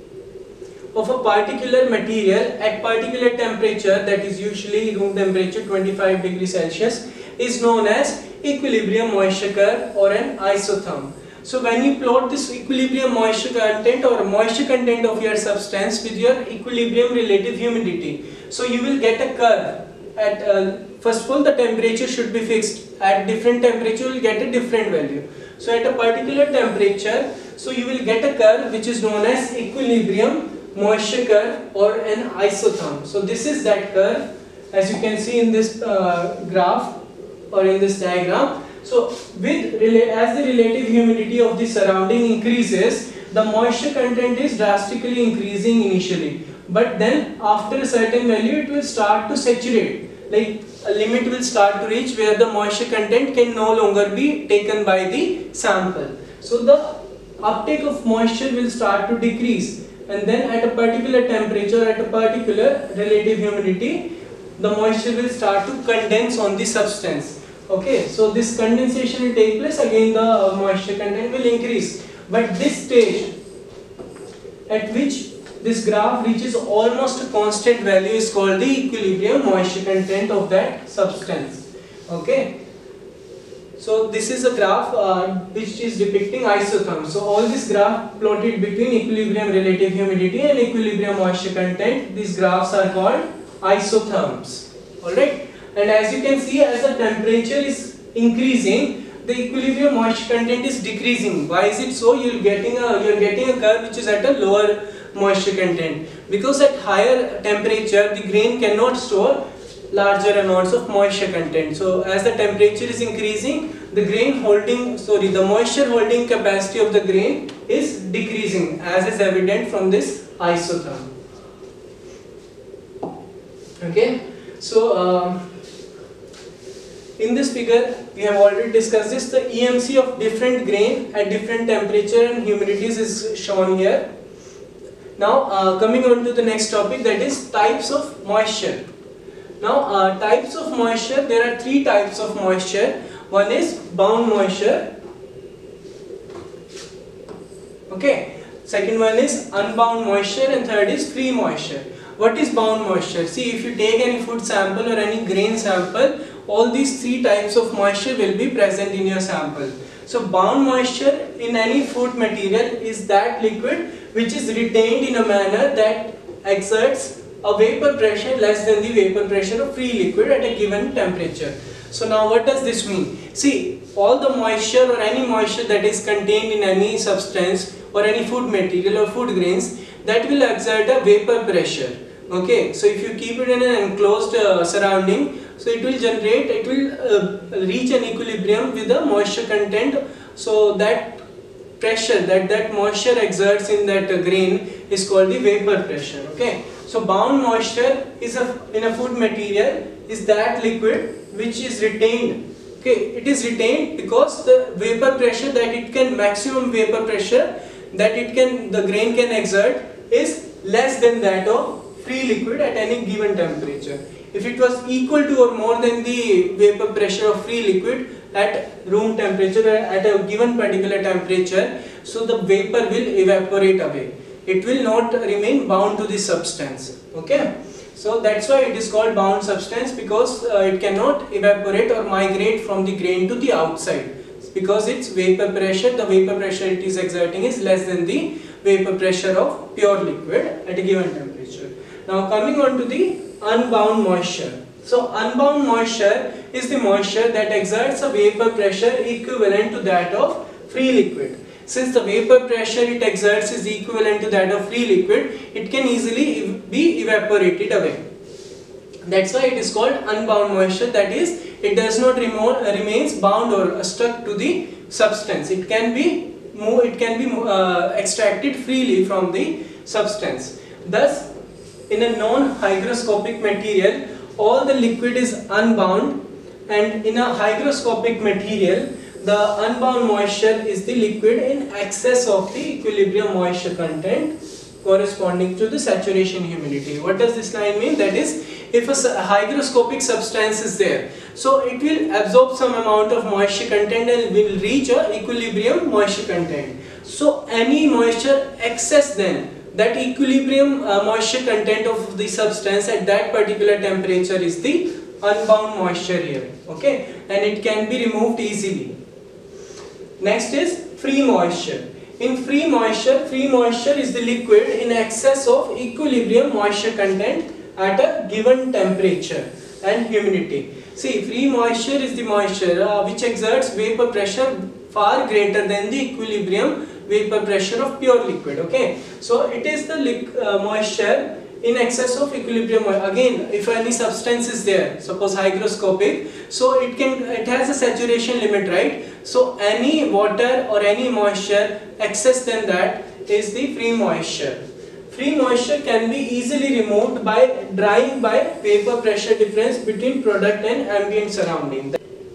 of a particular material at particular temperature, that is usually room temperature twenty-five degrees Celsius, is known as equilibrium moisture curve or an isotherm. So when you plot this equilibrium moisture content or moisture content of your substance with your equilibrium relative humidity, so you will get a curve. At uh, first of all, the temperature should be fixed. At different temperature you will get a different value. So at a particular temperature, so you will get a curve which is known as equilibrium moisture curve or an isotherm. So this is that curve, as you can see in this uh, graph or in this diagram. So with as the relative humidity of the surrounding increases, the moisture content is drastically increasing initially, but then after a certain value it will start to saturate, like a limit will start to reach where the moisture content can no longer be taken by the sample. So the uptake of moisture will start to decrease, and then at a particular temperature, at a particular relative humidity, the moisture will start to condense on the substance. Okay, so this condensation will take place, again the uh, moisture content will increase. But this stage at which this graph reaches almost a constant value is called the equilibrium moisture content of that substance. Okay. So this is a graph uh, which is depicting isotherm. So all this graph plotted between equilibrium relative humidity and equilibrium moisture content, these graphs are called isotherms. Alright. And as you can see, as the temperature is increasing, the equilibrium moisture content is decreasing. Why is it so? You're getting a you're getting a curve which is at a lower moisture content, because at higher temperature the grain cannot store larger amounts of moisture content. So as the temperature is increasing, the grain holding sorry the moisture holding capacity of the grain is decreasing, as is evident from this isotherm. Okay, so uh, in this figure we have already discussed this. The E M C of different grain at different temperature and humidities is shown here. Now uh, coming on to the next topic, that is types of moisture. Now uh, types of moisture, there are three types of moisture. One is bound moisture. Okay. Second one is unbound moisture, and third is free moisture. what is bound moisture? See, if you take any food sample or any grain sample, all these three types of moisture will be present in your sample. So bound moisture in any food material is that liquid which is retained in a manner that exerts a vapor pressure less than the vapor pressure of free liquid at a given temperature. So now what does this mean? See, all the moisture or any moisture that is contained in any substance or any food material or food grains, that will exert a vapor pressure. Okay, so if you keep it in an enclosed uh, surrounding, so it will generate, it will uh, reach an equilibrium with the moisture content. So that pressure that that moisture exerts in that uh, grain is called the vapor pressure. Okay, so bound moisture is a in a food material is that liquid which is retained. Okay, it is retained because the vapor pressure that it can maximum vapor pressure that it can the grain can exert is less than that of free liquid at any given temperature. If it was equal to or more than the vapor pressure of free liquid at room temperature at a given particular temperature, so the vapor will evaporate away. It will not remain bound to the substance. Okay, so that's why it is called bound substance, because uh, it cannot evaporate or migrate from the grain to the outside, because its vapor pressure, the vapor pressure it is exerting is less than the vapor pressure of pure liquid at a given temperature. Now coming on to the unbound moisture. So unbound moisture is the moisture that exerts a vapor pressure equivalent to that of free liquid. Since the vapor pressure it exerts is equivalent to that of free liquid, it can easily be evaporated away. That's why it is called unbound moisture, that is, it does not remo remains bound or stuck to the substance. It can be move, it can be uh, extracted freely from the substance. Thus, in a non-hygroscopic material, all the liquid is unbound, and in a hygroscopic material, the unbound moisture is the liquid in excess of the equilibrium moisture content corresponding to the saturation humidity. What does this line mean? That is, if a hygroscopic substance is there, so it will absorb some amount of moisture content and will reach a equilibrium moisture content. So any moisture excess then, that equilibrium uh, moisture content of the substance at that particular temperature is the unbound moisture here. Okay, and it can be removed easily. Next is free moisture. In free moisture, free moisture is the liquid in excess of equilibrium moisture content at a given temperature and humidity. See, free moisture is the moisture uh, which exerts vapor pressure far greater than the equilibrium vapor pressure of pure liquid. Okay, so it is the uh, moisture in excess of equilibrium. Again, if any substance is there, suppose hygroscopic, so it can it has a saturation limit, right? So any water or any moisture excess than that is the free moisture. Free moisture can be easily removed by drying by vapor pressure difference between product and ambient surrounding.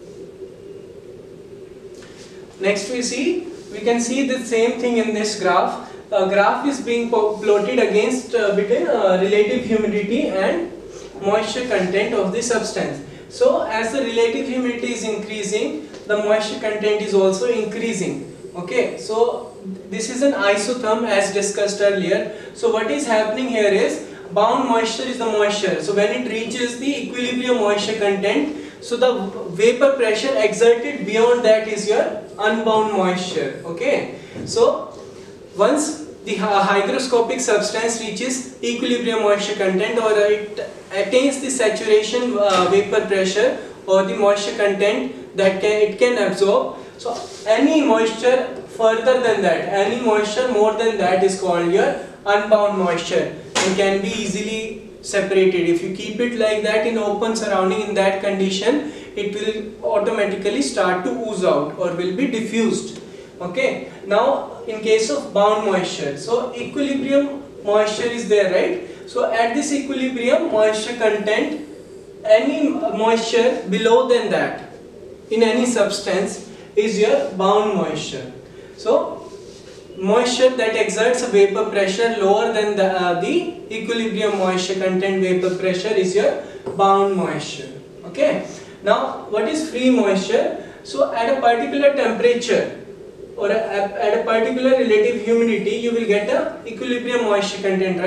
Next we see, we can see the same thing in this graph. A graph is being plotted against uh, between uh, relative humidity and moisture content of the substance. So as the relative humidity is increasing, the moisture content is also increasing. Okay, so this is an isotherm as discussed earlier. So what is happening here is, bound moisture is the moisture. So when it reaches the equilibrium moisture content, so the vapor pressure exerted beyond that is your unbound moisture. Okay, so once the hygroscopic substance reaches equilibrium moisture content, or it attains the saturation uh, vapor pressure or the moisture content that can it can absorb, so any moisture further than that, any moisture more than that is called your unbound moisture and can be easily separated. If you keep it like that in open surrounding, in that condition, it will automatically start to ooze out or will be diffused. Okay, now in case of bound moisture, so equilibrium moisture is there, right? So at this equilibrium moisture content, any moisture below than that in any substance is your bound moisture. So moisture that exerts a vapor pressure lower than the, uh, the equilibrium moisture content vapor pressure is your bound moisture. Okay, now what is free moisture? So at a particular temperature or a, at a particular relative humidity, you will get a equilibrium moisture content, right?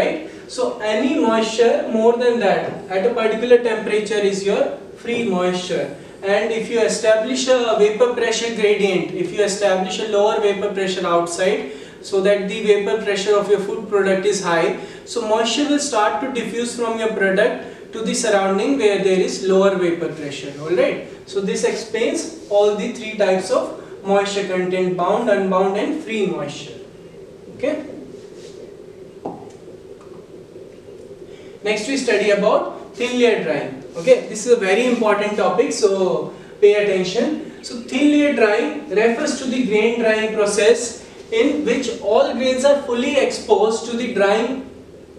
So any moisture more than that at a particular temperature is your free moisture. And if you establish a vapor pressure gradient, if you establish a lower vapor pressure outside, so that the vapor pressure of your food product is high, so moisture will start to diffuse from your product to the surrounding where there is lower vapor pressure. Alright, so this explains all the three types of moisture content: bound, unbound and free moisture. Okay. Next we study about thin layer drying. Okay, this is a very important topic, so pay attention. So thin layer drying refers to the grain drying process in which all grains are fully exposed to the drying.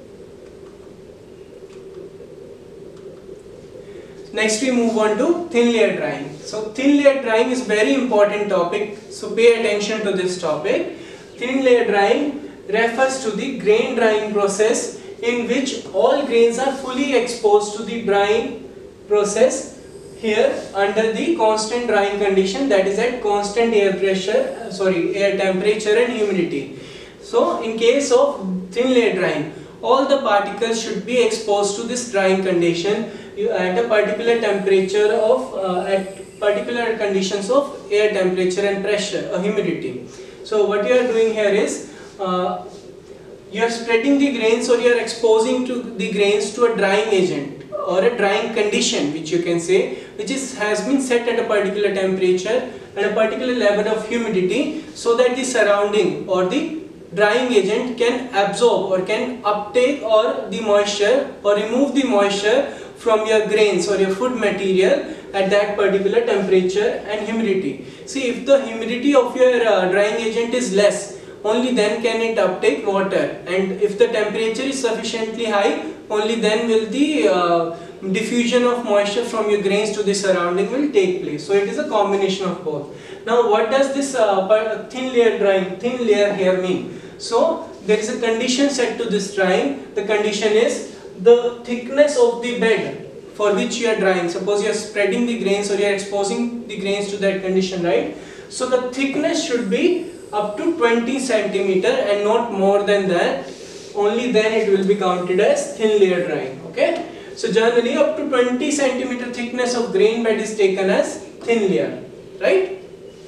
Next we move on to thin layer drying. So thin layer drying is very important topic, so pay attention to this topic. Thin layer drying refers to the grain drying process in which all grains are fully exposed to the drying process here under the constant drying condition, that is at constant air pressure, sorry, air temperature and humidity. So in case of thin layer drying, all the particles should be exposed to this drying condition at a particular temperature of uh, at particular conditions of air temperature and pressure, uh, humidity. So what you are doing here is uh, you are spreading the grains, or you are exposing to the grains to a drying agent or a drying condition, which you can say, which is has been set at a particular temperature and a particular level of humidity, so that the surrounding or the drying agent can absorb or can uptake or the moisture or remove the moisture from your grains or your food material at that particular temperature and humidity. See, if the humidity of your uh, drying agent is less, only then can it uptake water, and if the temperature is sufficiently high, only then will the uh, diffusion of moisture from your grains to the surrounding will take place. So it is a combination of both. Now what does this uh, thin layer drying, thin layer here mean? So there is a condition set to this drying. The condition is the thickness of the bed for which you are drying. Suppose you are spreading the grains or you are exposing the grains to that condition, right? So the thickness should be up to twenty centimeter and not more than that. Only then it will be counted as thin layer drying. Okay. So generally up to twenty centimeter thickness of grain bed is taken as thin layer, right?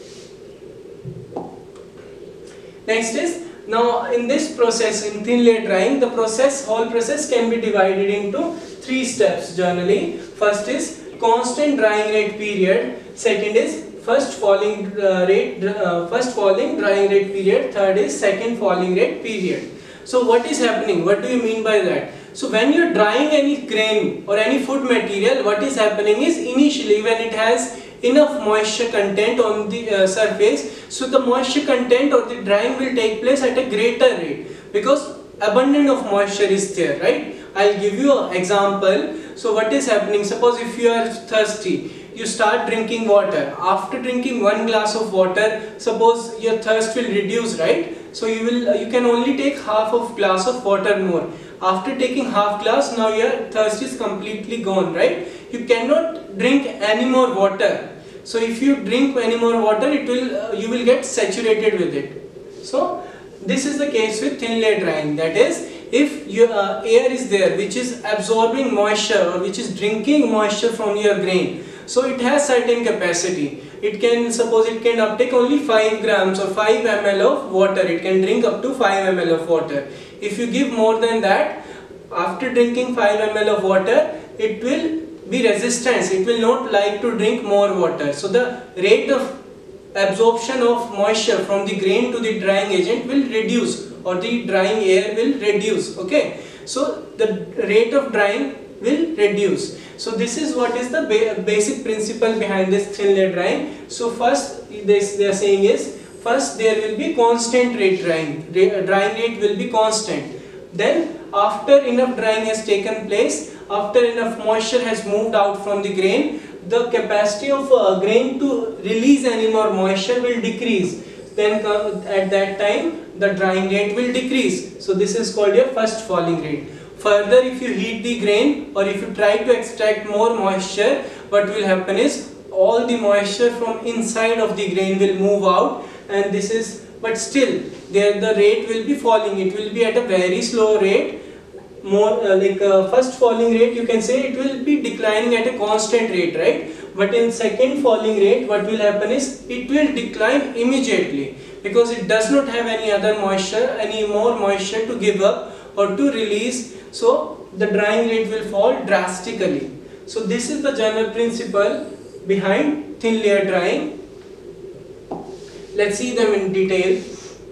Next is, now in this process, in thin layer drying, the process, whole process can be divided into three steps generally. First is constant drying rate period. Second is first falling uh, rate, uh, first falling drying rate period. Third is second falling rate period. So what is happening? What do you mean by that? So when you are drying any grain or any food material, what is happening is initially when it has enough moisture content on the uh, surface, so the moisture content or the drying will take place at a greater rate because abundance of moisture is there, right? I'll give you an example. So what is happening? Suppose if you are thirsty, you start drinking water. After drinking one glass of water, suppose your thirst will reduce, right? So you will, you can only take half of glass of water more. After taking half glass, now your thirst is completely gone, right? You cannot drink any more water. So if you drink any more water, it will, uh, you will get saturated with it. So this is the case with thin layer drying. That is, if your uh, air is there which is absorbing moisture or which is drinking moisture from your grain, so it has certain capacity. It can, suppose it can uptake only five grams or five milliliters of water. It can drink up to five milliliters of water. If you give more than that, after drinking five milliliters of water, it will be resistance. It will not like to drink more water. So the rate of absorption of moisture from the grain to the drying agent will reduce, or the drying air will reduce. Okay. So the rate of drying will reduce. So this is what is the ba basic principle behind this thin layer drying. So first this they are saying is, first there will be constant rate drying. Ra drying rate will be constant. Then after enough drying has taken place, after enough moisture has moved out from the grain, the capacity of uh, grain to release any more moisture will decrease. Then at that time the drying rate will decrease. So this is called your first falling rate. Further, if you heat the grain or if you try to extract more moisture, what will happen is all the moisture from inside of the grain will move out, and this is, but still there the rate will be falling. It will be at a very slow rate more uh, like uh, first falling rate, you can say it will be declining at a constant rate, right? But in second falling rate, what will happen is it will decline immediately, because it does not have any other moisture, any more moisture to give up or to release, so the drying rate will fall drastically. So this is the general principle behind thin layer drying. Let's see them in detail.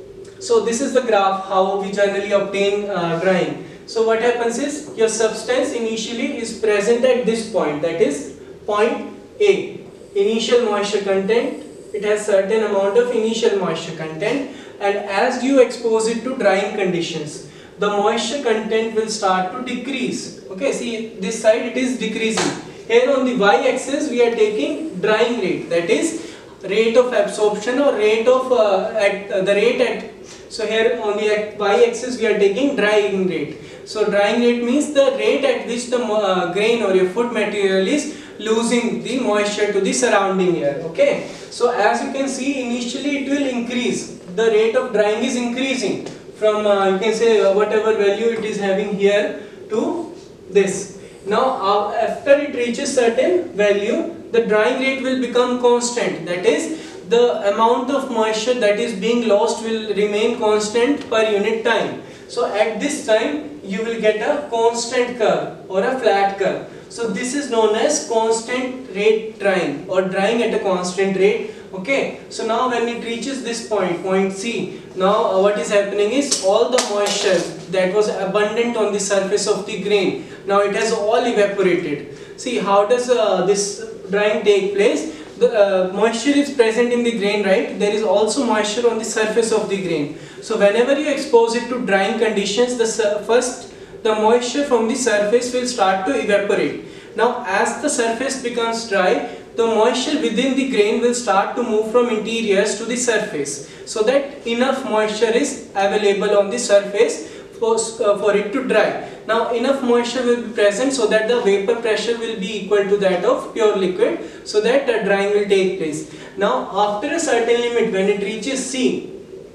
So this is the graph how we generally obtain uh, drying. So what happens is your substance initially is present at this point, that is point A, initial moisture content. It has certain amount of initial moisture content, and as you expose it to drying conditions, the moisture content will start to decrease. Okay, see this side it is decreasing. Here on the y-axis we are taking drying rate, that is rate of absorption or rate of uh, at uh, the rate at. So here on the y-axis we are taking drying rate. So drying rate means the rate at which the uh, grain or your food material is losing the moisture to the surrounding air. Okay, so as you can see, initially it will increase, the rate of drying is increasing from uh, you can say uh, whatever value it is having here to this. Now uh, after it reaches certain value, the drying rate will become constant, that is the amount of moisture that is being lost will remain constant per unit time. So at this time you will get a constant curve or a flat curve. So this is known as constant rate drying or drying at a constant rate. Okay, so now when it reaches this point, point C, now uh, what is happening is all the moisture that was abundant on the surface of the grain, now it has all evaporated. See how does uh, this drying take place? The uh, moisture is present in the grain, right? There is also moisture on the surface of the grain. So whenever you expose it to drying conditions, the first the moisture from the surface will start to evaporate. Now as the surface becomes dry, the moisture within the grain will start to move from interiors to the surface, so that enough moisture is available on the surface for, uh, for it to dry. Now enough moisture will be present so that the vapor pressure will be equal to that of pure liquid, so that the drying will take place. Now after a certain limit, when it reaches C,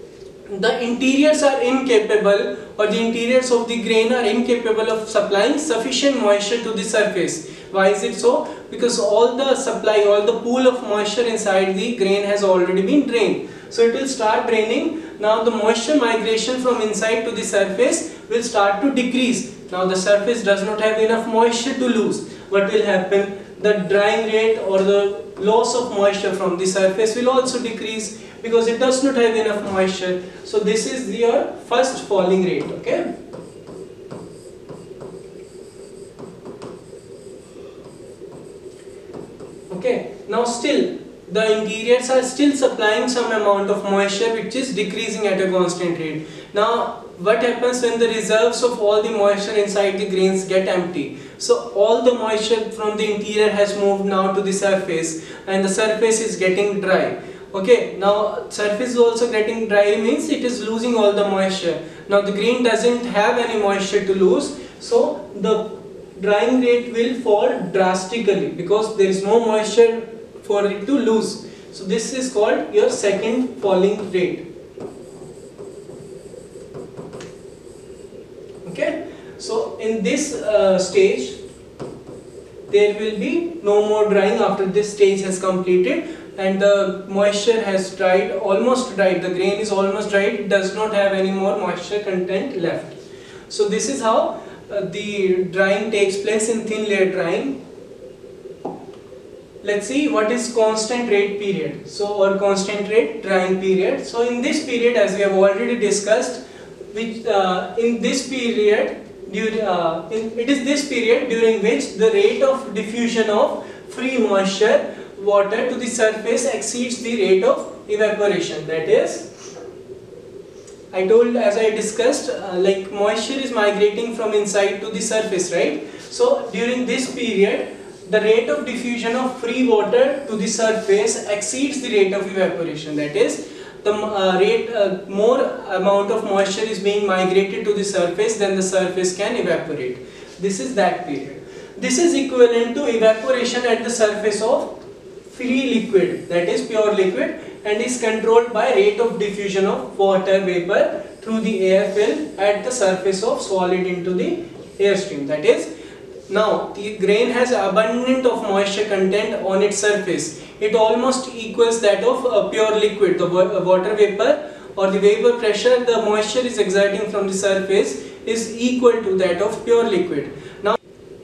the interiors are incapable, or the interiors of the grain are incapable of supplying sufficient moisture to the surface. Why is it so? Because all the supply, all the pool of moisture inside the grain has already been drained. So it will start draining. Now the moisture migration from inside to the surface will start to decrease. Now the surface does not have enough moisture to lose. What will happen? The drying rate or the loss of moisture from the surface will also decrease, because it does not have enough moisture. So this is your first falling rate. Okay. Okay. Now still the interiors are still supplying some amount of moisture, which is decreasing at a constant rate. Now what happens when the reserves of all the moisture inside the grains get empty? So all the moisture from the interior has moved now to the surface, and the surface is getting dry. Okay, now surface is also getting dry, means it is losing all the moisture. Now the grain doesn't have any moisture to lose, so the drying rate will fall drastically, because there is no moisture for it to lose. So this is called your second falling rate. Okay, so in this uh, stage there will be no more drying after this stage has completed, and the moisture has dried, almost dried, the grain is almost dried, it does not have any more moisture content left. So this is how uh, the drying takes place in thin layer drying. Let's see what is constant rate period, so or constant rate drying period. So in this period, as we have already discussed, which uh, in this period during, uh, in, it is this period during which the rate of diffusion of free moisture water to the surface exceeds the rate of evaporation. That is, I told, as I discussed, uh, like moisture is migrating from inside to the surface, right? So during this period, the rate of diffusion of free water to the surface exceeds the rate of evaporation. That is, the uh, rate uh, more amount of moisture is being migrated to the surface than the surface can evaporate. This is that period. This is equivalent to evaporation at the surface of free liquid, that is pure liquid, and is controlled by rate of diffusion of water vapor through the air film at the surface of solid into the airstream. That is, now the grain has abundant of moisture content on its surface. It almost equals that of a pure liquid, the water vapor or the vapor pressure the moisture is exerting from the surface is equal to that of pure liquid. Now,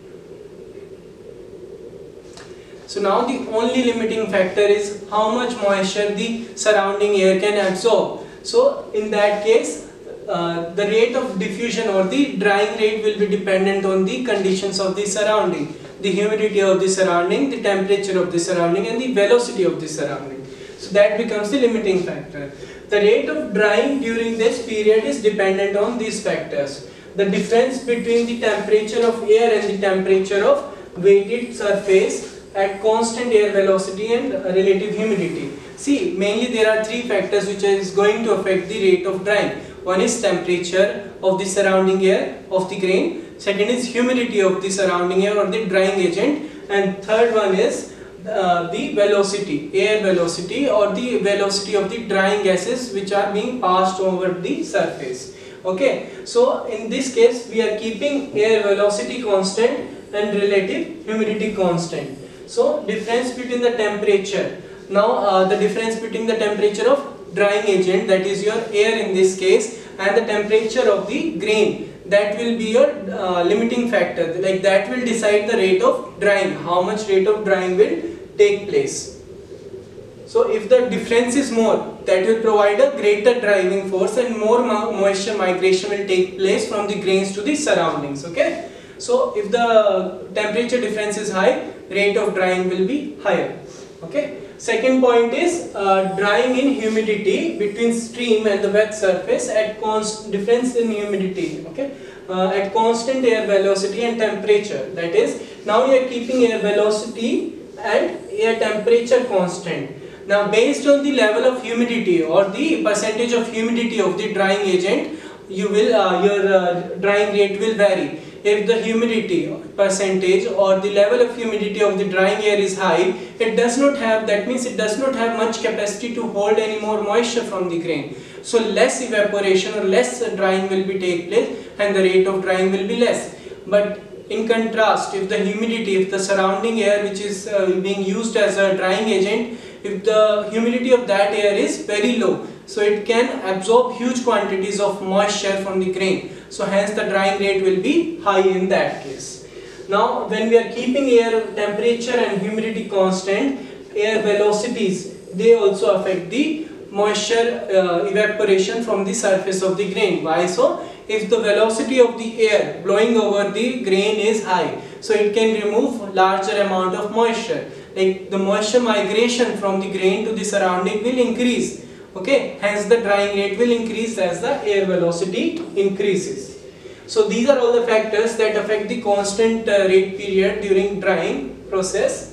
so now the only limiting factor is how much moisture the surrounding air can absorb. So in that case, uh, the rate of diffusion or the drying rate will be dependent on the conditions of the surrounding, the humidity of the surrounding, the temperature of the surrounding and the velocity of the surrounding. So that becomes the limiting factor. The rate of drying during this period is dependent on these factors. The difference between the temperature of air and the temperature of weighted surface at constant air velocity and relative humidity. See, mainly there are three factors which is going to affect the rate of drying. One is temperature of the surrounding air of the grain. Second is humidity of the surrounding air or the drying agent. And third one is uh, the velocity, air velocity or the velocity of the drying gases which are being passed over the surface. Okay, so in this case we are keeping air velocity constant and relative humidity constant. So difference between the temperature. Now uh, the difference between the temperature of drying agent, that is your air in this case, and the temperature of the grain, that will be your uh, limiting factor. Like that will decide the rate of drying, how much rate of drying will take place. So if the difference is more, that will provide a greater driving force and more moisture migration will take place from the grains to the surroundings. Okay. So if the temperature difference is high, rate of drying will be higher. Okay. Second point is uh, drying in humidity between stream and the wet surface at constant difference in humidity. Okay, uh, at constant air velocity and temperature. That is, now you are keeping air velocity and air temperature constant. Now, based on the level of humidity or the percentage of humidity of the drying agent, you will uh, your uh, drying rate will vary. If the humidity percentage or the level of humidity of the drying air is high, it does not have, that means it does not have much capacity to hold any more moisture from the grain. So less evaporation or less drying will be take place and the rate of drying will be less. But in contrast, if the humidity, if the surrounding air which is uh, being used as a drying agent, if the humidity of that air is very low, so it can absorb huge quantities of moisture from the grain. So hence the drying rate will be high in that case. Now when we are keeping air temperature and humidity constant, air velocities, they also affect the moisture uh, evaporation from the surface of the grain. Why so? If the velocity of the air blowing over the grain is high, so it can remove larger amount of moisture. Like the moisture migration from the grain to the surrounding will increase. Okay, hence the drying rate will increase as the air velocity increases. So these are all the factors that affect the constant uh, rate period during drying process.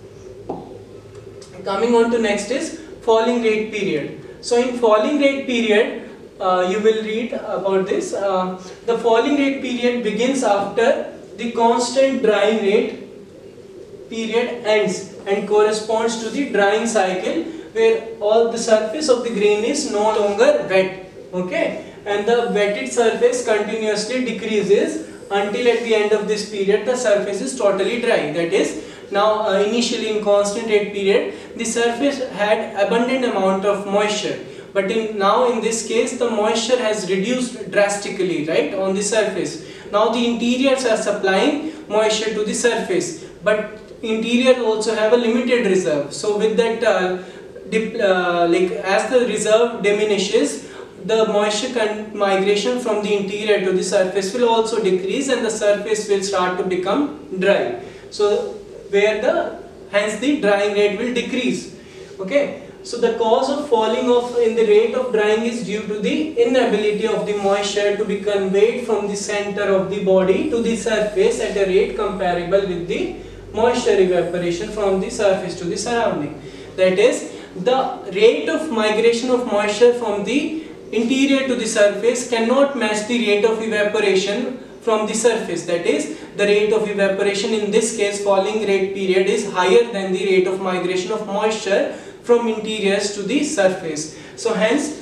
Coming on to next is falling rate period. So in falling rate period, uh, you will read about this. Uh, the falling rate period begins after the constant drying rate period ends and corresponds to the drying cycle, where all the surface of the grain is no longer wet, okay, and the wetted surface continuously decreases until at the end of this period the surface is totally dry. That is, now uh, initially in constant rate period the surface had abundant amount of moisture, but in now in this case the moisture has reduced drastically, right, on the surface. Now the interiors are supplying moisture to the surface, but interior also have a limited reserve. So with that uh, Dip, uh, like as the reserve diminishes, the moisture migration from the interior to the surface will also decrease and the surface will start to become dry. So where the hence the drying rate will decrease. Okay. So the cause of falling off in the rate of drying is due to the inability of the moisture to be conveyed from the center of the body to the surface at a rate comparable with the moisture evaporation from the surface to the surrounding. That is, the rate of migration of moisture from the interior to the surface cannot match the rate of evaporation from the surface. That is, the rate of evaporation in this case, falling rate period, is higher than the rate of migration of moisture from interiors to the surface. So hence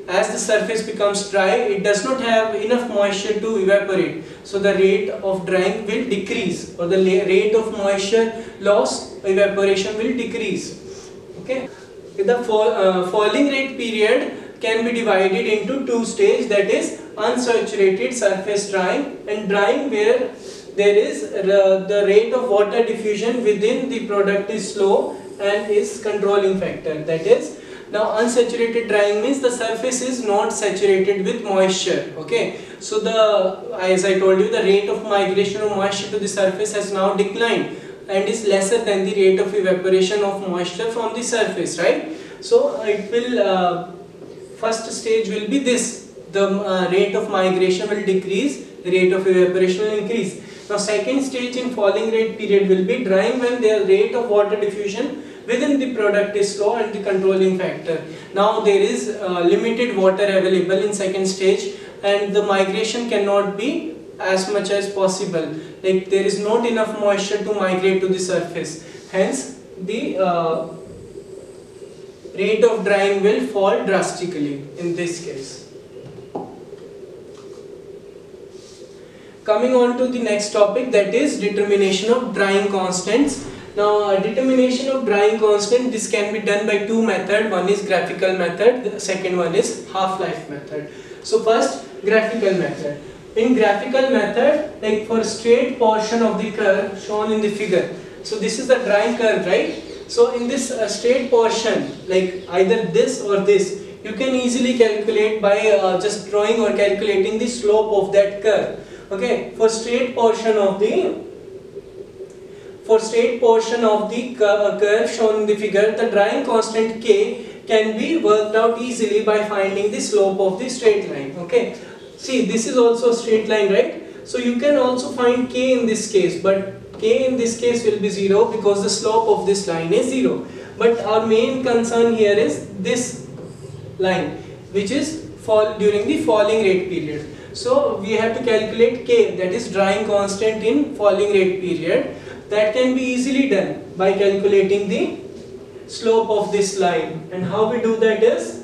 as the surface becomes dry, it does not have enough moisture to evaporate. So the rate of drying will decrease, or the rate of moisture loss, evaporation will decrease. Okay. The fall, uh, falling rate period can be divided into two stages, that is unsaturated surface drying and drying where there is uh, the rate of water diffusion within the product is slow and is controlling factor. That is, now unsaturated drying means the surface is not saturated with moisture. Okay, so the, as I told you, the rate of migration of moisture to the surface has now declined and is lesser than the rate of evaporation of moisture from the surface, right? So it will, uh, first stage will be this, the uh, rate of migration will decrease, the rate of evaporation will increase. Now second stage in falling rate period will be drying when the rate of water diffusion within the product is slow and the controlling factor. Now there is uh, limited water available in second stage and the migration cannot be as much as possible. Like there is not enough moisture to migrate to the surface. Hence the uh, rate of drying will fall drastically in this case. Coming on to the next topic, that is determination of drying constants. Now uh, determination of drying constant, this can be done by two methods. One is graphical method, the second one is half-life method. So first, graphical method. In graphical method, like for straight portion of the curve shown in the figure. So this is the drying curve, right? So in this uh, straight portion, like either this or this, you can easily calculate by uh, just drawing or calculating the slope of that curve. Okay, for straight portion of the for straight portion of the curve shown in the figure, the drying constant K can be worked out easily by finding the slope of the straight line. Okay, see, this is also a straight line, right? So you can also find K in this case, but K in this case will be zero because the slope of this line is zero. But our main concern here is this line, which is fall during the falling rate period. So we have to calculate K, that is drying constant in falling rate period. That can be easily done by calculating the slope of this line. And how we do that is,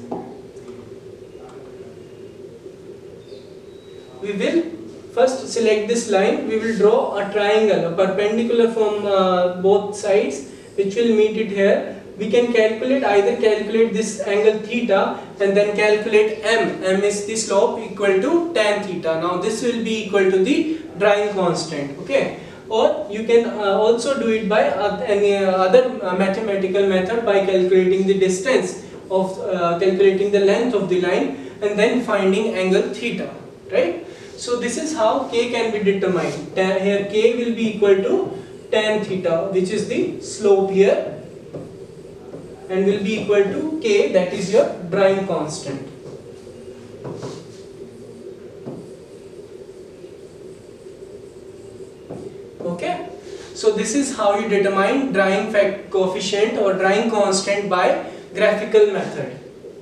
we will first select this line, we will draw a triangle, a perpendicular from uh, both sides, which will meet it here. We can calculate, either calculate this angle theta and then calculate m. M is the slope equal to tan theta. Now this will be equal to the drying constant. Okay. Or you can uh, also do it by uh, any uh, other uh, mathematical method by calculating the distance of uh, calculating the length of the line and then finding angle theta, right? So this is how K can be determined. Tan, here K will be equal to tan theta, which is the slope here, and will be equal to K, that is your drying constant. Okay, so this is how you determine drying fact coefficient or drying constant by graphical method.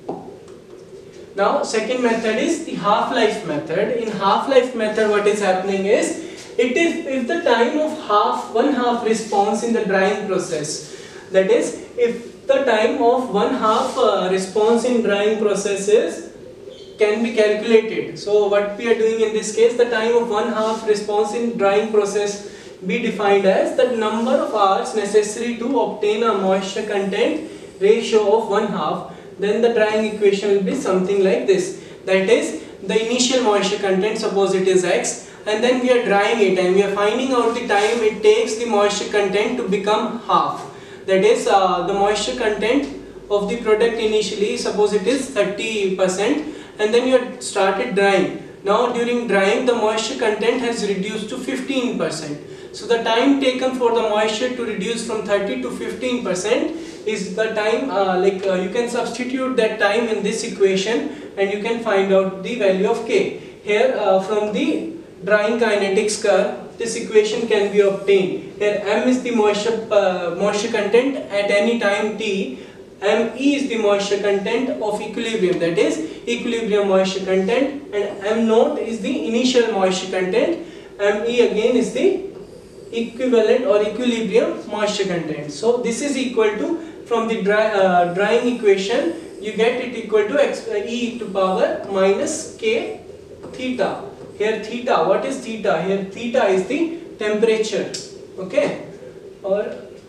Now second method is the half-life method. In half-life method, what is happening is, it is if the time of half one half response in the drying process, that is if the time of one half uh, response in drying process is can be calculated. So what we are doing in this case, the time of one half response in drying process be defined as the number of hours necessary to obtain a moisture content ratio of one half. Then the drying equation will be something like this. That is the initial moisture content, suppose it is X, and then we are drying it and we are finding out the time it takes the moisture content to become half. That is uh, the moisture content of the product initially, suppose it is thirty percent, and then you have started drying. Now during drying the moisture content has reduced to fifteen percent. So the time taken for the moisture to reduce from thirty to fifteen percent is the time, uh, like uh, you can substitute that time in this equation and you can find out the value of K. Here uh, from the drying kinetics curve, this equation can be obtained. Here M is the moisture, uh, moisture content at any time T. Me is the moisture content of equilibrium, that is equilibrium moisture content, and M naught is the initial moisture content. Me again is the equivalent or equilibrium moisture content. So this is equal to, from the dry, uh, drying equation, you get it equal to x, uh, e to power minus k theta. Here theta, what is theta? Here theta is the temperature, okay, or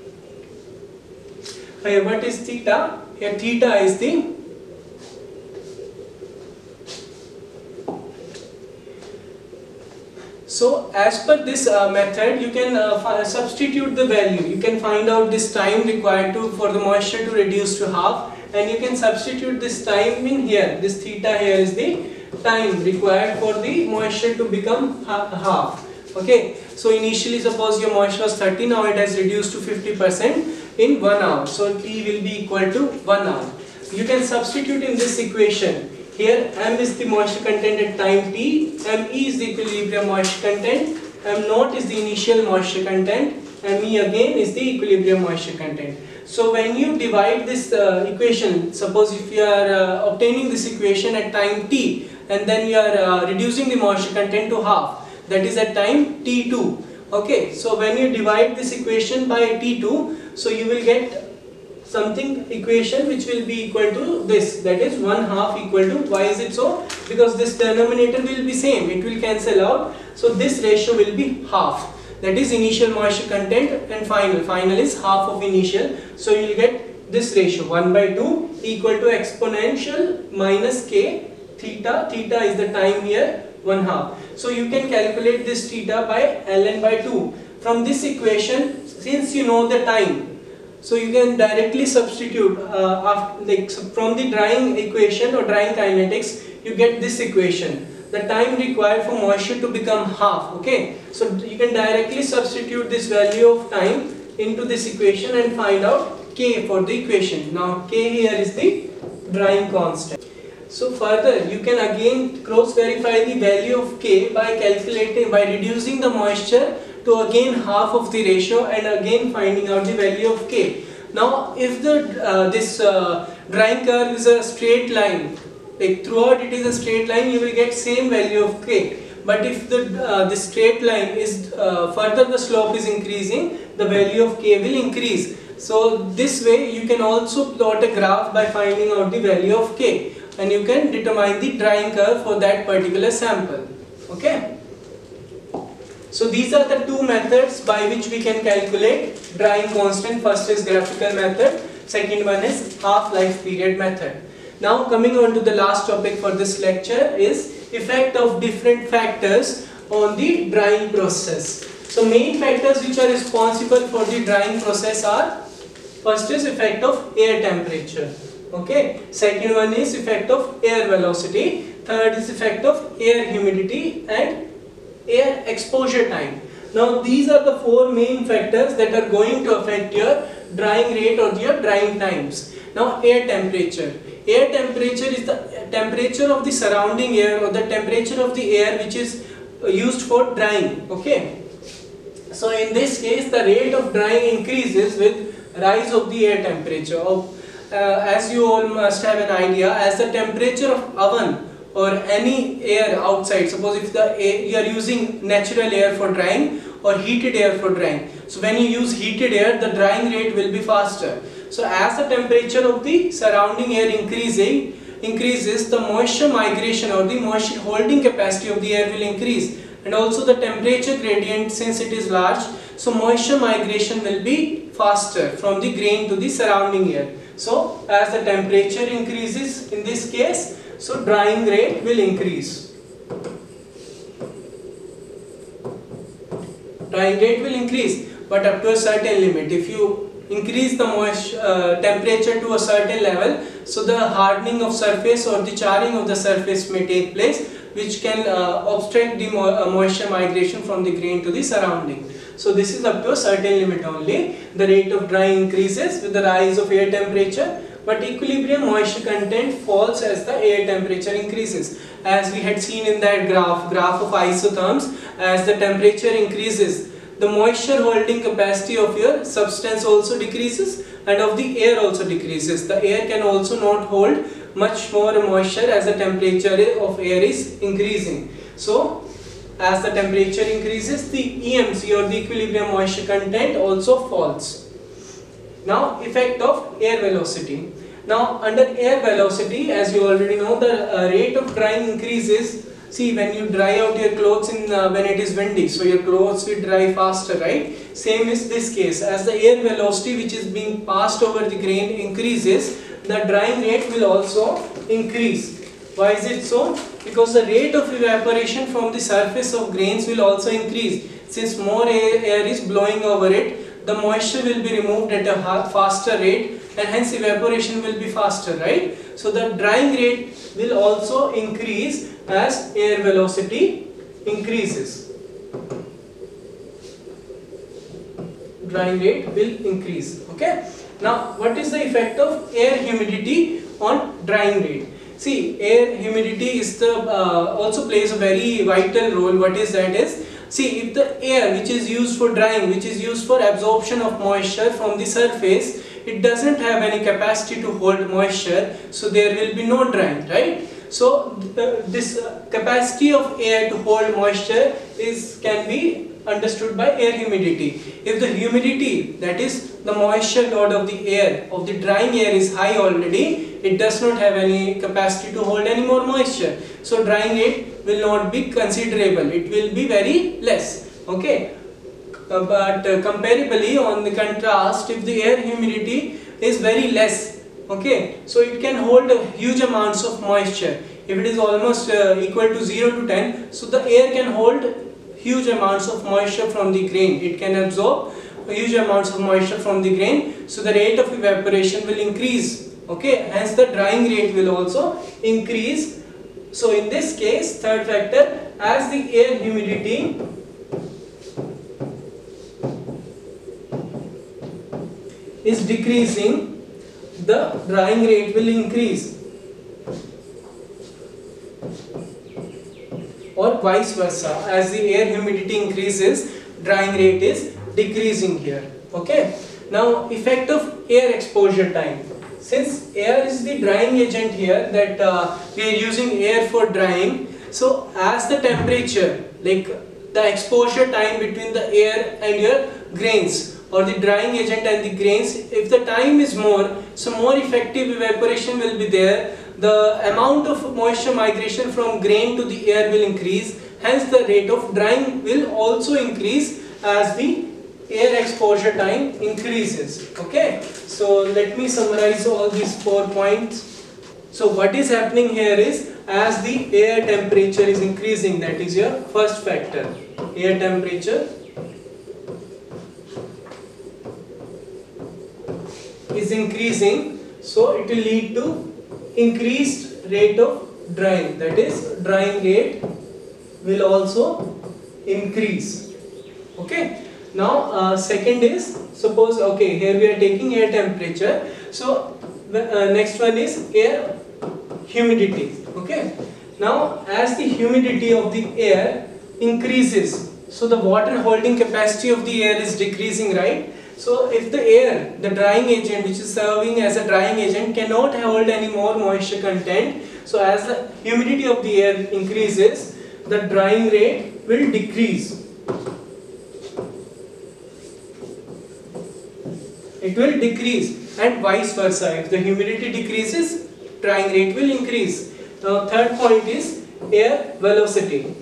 here what is theta? Here theta is the So as per this uh, method, you can uh, substitute the value. You can find out this time required to for the moisture to reduce to half, and you can substitute this time in here. This theta here is the time required for the moisture to become ha half. Okay. So initially, suppose your moisture was thirty, now it has reduced to fifty percent in one hour. So T will be equal to one hour. You can substitute in this equation. Here M is the moisture content at time T, Me is the equilibrium moisture content, M naught is the initial moisture content, Me again is the equilibrium moisture content. So when you divide this uh, equation, suppose if you are uh, obtaining this equation at time T and then you are uh, reducing the moisture content to half, that is at time T two. Okay, so when you divide this equation by T two, so you will get something equation which will be equal to this, that is one half equal to, why is it so? Because this denominator will be same, it will cancel out, so this ratio will be half, that is initial moisture content and final, final is half of initial, so you will get this ratio one by two equal to exponential minus k theta, theta is the time here, one half. So you can calculate this theta by ln by two. From this equation, since you know the time, so you can directly substitute uh, after, like from the drying equation or drying kinetics, you get this equation. The time required for moisture to become half. Okay, so you can directly substitute this value of time into this equation and find out k for the equation. Now k here is the drying constant. So further, you can again cross verify the value of k by calculating, by reducing the moisture to again half of the ratio and again finding out the value of k. Now if the uh, this uh, drying curve is a straight line, like throughout it is a straight line, you will get same value of k. But if the uh, the straight line is uh, further the slope is increasing, the value of k will increase. So this way you can also plot a graph by finding out the value of k, and you can determine the drying curve for that particular sample. Okay. So these are the two methods by which we can calculate drying constant. First is graphical method, second one is half-life period method. Now coming on to the last topic for this lecture is effect of different factors on the drying process. So main factors which are responsible for the drying process are, first is effect of air temperature. Okay, second one is effect of air velocity, third is effect of air humidity and air exposure time. Now these are the four main factors that are going to affect your drying rate or your drying times. Now air temperature. Air temperature is the temperature of the surrounding air or the temperature of the air which is used for drying. Okay. So in this case the rate of drying increases with rise of the air temperature. Of, uh, as you all must have an idea, as the temperature of oven or any air outside, suppose if the air, you are using natural air for drying or heated air for drying, so when you use heated air the drying rate will be faster. So as the temperature of the surrounding air increasing increases, the moisture migration or the moisture holding capacity of the air will increase, and also the temperature gradient, since it is large, so moisture migration will be faster from the grain to the surrounding air. So as the temperature increases in this case, so drying rate will increase. Drying rate will increase, but up to a certain limit. If you increase the moisture uh, temperature to a certain level, so the hardening of surface or the charring of the surface may take place, which can uh, obstruct the mo uh, moisture migration from the grain to the surrounding. So this is up to a certain limit only. The rate of drying increases with the rise of air temperature, but equilibrium moisture content falls as the air temperature increases. As we had seen in that graph, graph of isotherms, as the temperature increases, the moisture holding capacity of your substance also decreases and of the air also decreases. The air can also not hold much more moisture as the temperature of air is increasing. So as the temperature increases, the E M C or the equilibrium moisture content also falls. Now effect of air velocity. Now under air velocity, as you already know, the uh, rate of drying increases. See, when you dry out your clothes in uh, when it is windy, so your clothes will dry faster, right? Same is this case. As the air velocity which is being passed over the grain increases, the drying rate will also increase. Why is it so? Because the rate of evaporation from the surface of grains will also increase. Since more air, air is blowing over it, the moisture will be removed at a faster rate, and hence evaporation will be faster, right? So the drying rate will also increase as air velocity increases. Drying rate will increase. Okay. Now, what is the effect of air humidity on drying rate? See, air humidity is the uh, also plays a very vital role. What is that is? See, if the air which is used for drying, which is used for absorption of moisture from the surface, it doesn't have any capacity to hold moisture, so there will be no drying, right? So uh, this uh, capacity of air to hold moisture is can be understood by air humidity. If the humidity, that is the moisture load of the air, of the drying air is high already, it does not have any capacity to hold any more moisture. So drying rate will not be considerable, it will be very less. Okay. Uh, but uh, comparably, on the contrast, if the air humidity is very less, okay, so it can hold a huge amounts of moisture. If it is almost uh, equal to zero to ten, so the air can hold huge amounts of moisture from the grain. It can absorb huge amounts of moisture from the grain, so the rate of evaporation will increase. Okay, hence the drying rate will also increase. So in this case, third factor, as the air humidity is decreasing, the drying rate will increase, or vice versa. As the air humidity increases, drying rate is decreasing here. Okay. Now, effect of air exposure time. Since air is the drying agent here, that uh, we are using air for drying, so as the temperature, like the exposure time between the air and your grains, or the drying agent and the grains, if the time is more, so more effective evaporation will be there. The amount of moisture migration from grain to the air will increase, hence the rate of drying will also increase as the air exposure time increases. Okay, so let me summarize all these four points. So what is happening here is, as the air temperature is increasing, that is your first factor, air temperature is increasing, so it will lead to increased rate of drying, that is drying rate will also increase. Okay. Now uh, second is, suppose, okay, here we are taking air temperature, so uh, next one is air humidity. Okay. Now as the humidity of the air increases, so the water holding capacity of the air is decreasing, right? So if the air, the drying agent which is serving as a drying agent, cannot hold any more moisture content, so as the humidity of the air increases, the drying rate will decrease. It will decrease, and vice versa. If the humidity decreases, drying rate will increase. Now third point is air velocity.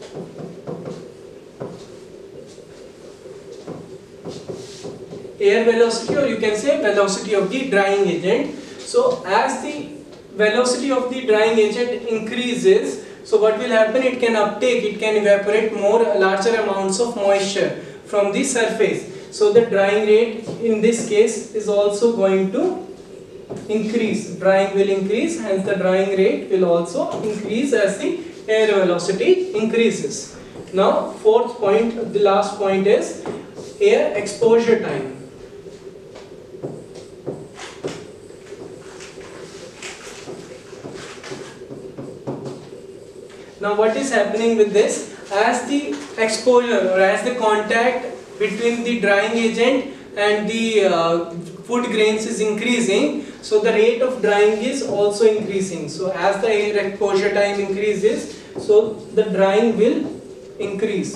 Air velocity, or you can say velocity of the drying agent. So as the velocity of the drying agent increases, so what will happen? It can uptake, it can evaporate more larger amounts of moisture from the surface. So the drying rate in this case is also going to increase. Drying will increase, hence the drying rate will also increase as the air velocity increases. Now fourth point, the last point is air exposure time. Now what is happening with this? As the exposure, or as the contact between the drying agent and the uh, food grains is increasing, so the rate of drying is also increasing. So as the air exposure time increases, so the drying will increase,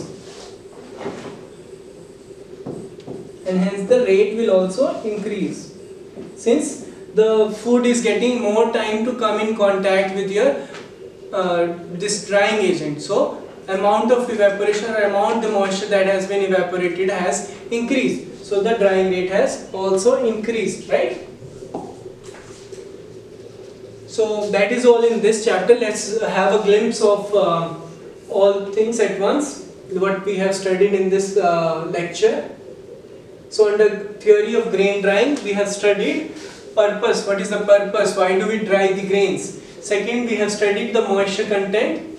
and hence the rate will also increase. Since the food is getting more time to come in contact with your uh, this drying agent. So amount of evaporation or amount the moisture that has been evaporated has increased. So the drying rate has also increased, right? So that is all in this chapter. Let's have a glimpse of uh, all things at once, what we have studied in this uh, lecture. So under theory of grain drying, we have studied purpose. What is the purpose? Why do we dry the grains? Second, we have studied the moisture content.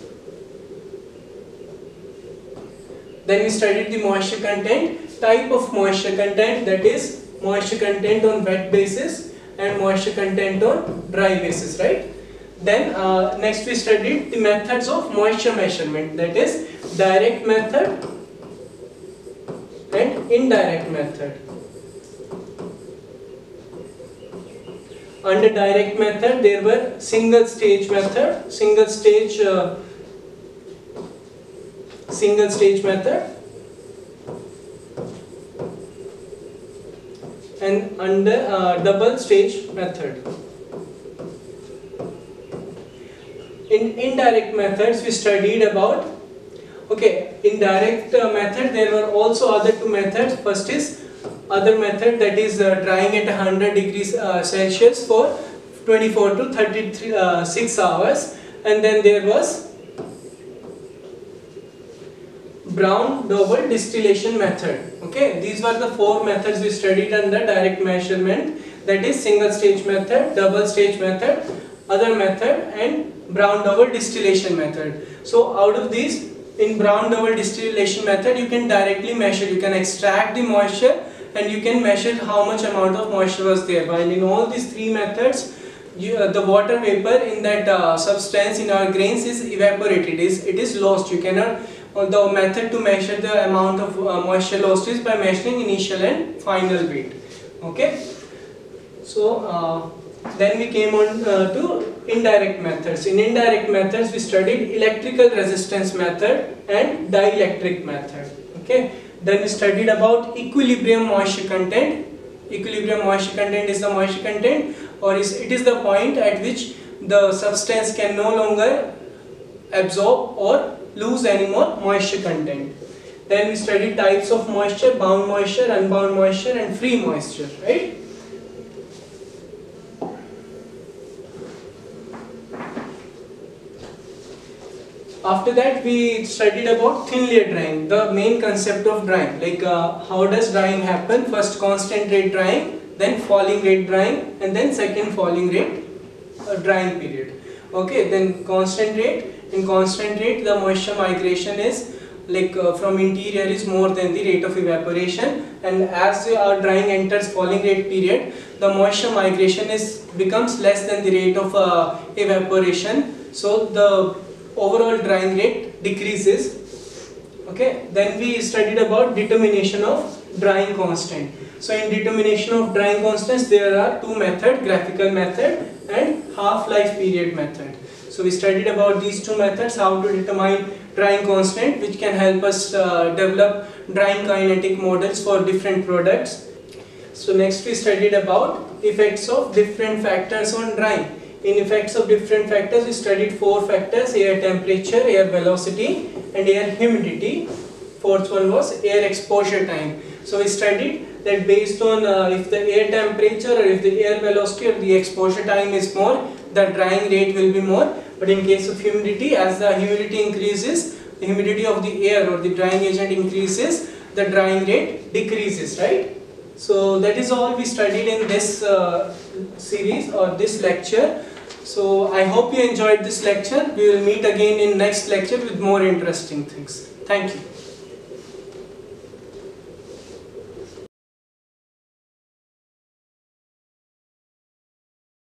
Then we studied the moisture content, type of moisture content, that is moisture content on wet basis and moisture content on dry basis, right? Then uh, next we studied the methods of moisture measurement, that is direct method and indirect method. Under direct method there were single stage method, single stage uh, single stage method, and under uh, double stage method. In indirect methods we studied about, okay, in direct uh, method there were also other two methods. First is other method, that is uh, drying at one hundred degrees uh, Celsius for twenty-four to thirty-six hours, and then there was brown double distillation method. Okay, these were the four methods we studied under direct measurement, that is single stage method, double stage method, other method, and brown double distillation method. So out of these, in brown double distillation method you can directly measure, you can extract the moisture and you can measure how much amount of moisture was there. While in all these three methods, you, uh, the water vapor in that uh, substance in our grains is evaporated, is it is lost. You cannot, uh, the method to measure the amount of uh, moisture lost is by measuring initial and final weight. Okay, so uh, then we came on uh, to indirect methods. In indirect methods we studied electrical resistance method and dielectric method. Okay, then we studied about equilibrium moisture content. Equilibrium moisture content is the moisture content, or is it is the point at which the substance can no longer absorb or lose any more moisture content. Then we studied types of moisture: bound moisture, unbound moisture, and free moisture, right? After that we studied about thin layer drying, the main concept of drying, like uh, how does drying happen. First constant rate drying, then falling rate drying, and then second falling rate uh, drying period. Okay, then constant rate. In constant rate the moisture migration is like uh, from interior is more than the rate of evaporation, and as our drying enters falling rate period, the moisture migration is becomes less than the rate of uh, evaporation, so the overall drying rate decreases. Okay, then we studied about determination of drying constant. So in determination of drying constants there are two methods: graphical method and half-life period method. So we studied about these two methods, how to determine drying constant, which can help us uh, develop drying kinetic models for different products. So next we studied about effects of different factors on drying. In effects of different factors we studied four factors: air temperature, air velocity, and air humidity. Fourth one was air exposure time. So we studied that based on uh, if the air temperature or if the air velocity or the exposure time is more, the drying rate will be more. But in case of humidity, as the humidity increases, the humidity of the air or the drying agent increases, the drying rate decreases, right? So that is all we studied in this uh, series or this lecture. So I hope you enjoyed this lecture. We will meet again in next lecture with more interesting things. Thank you.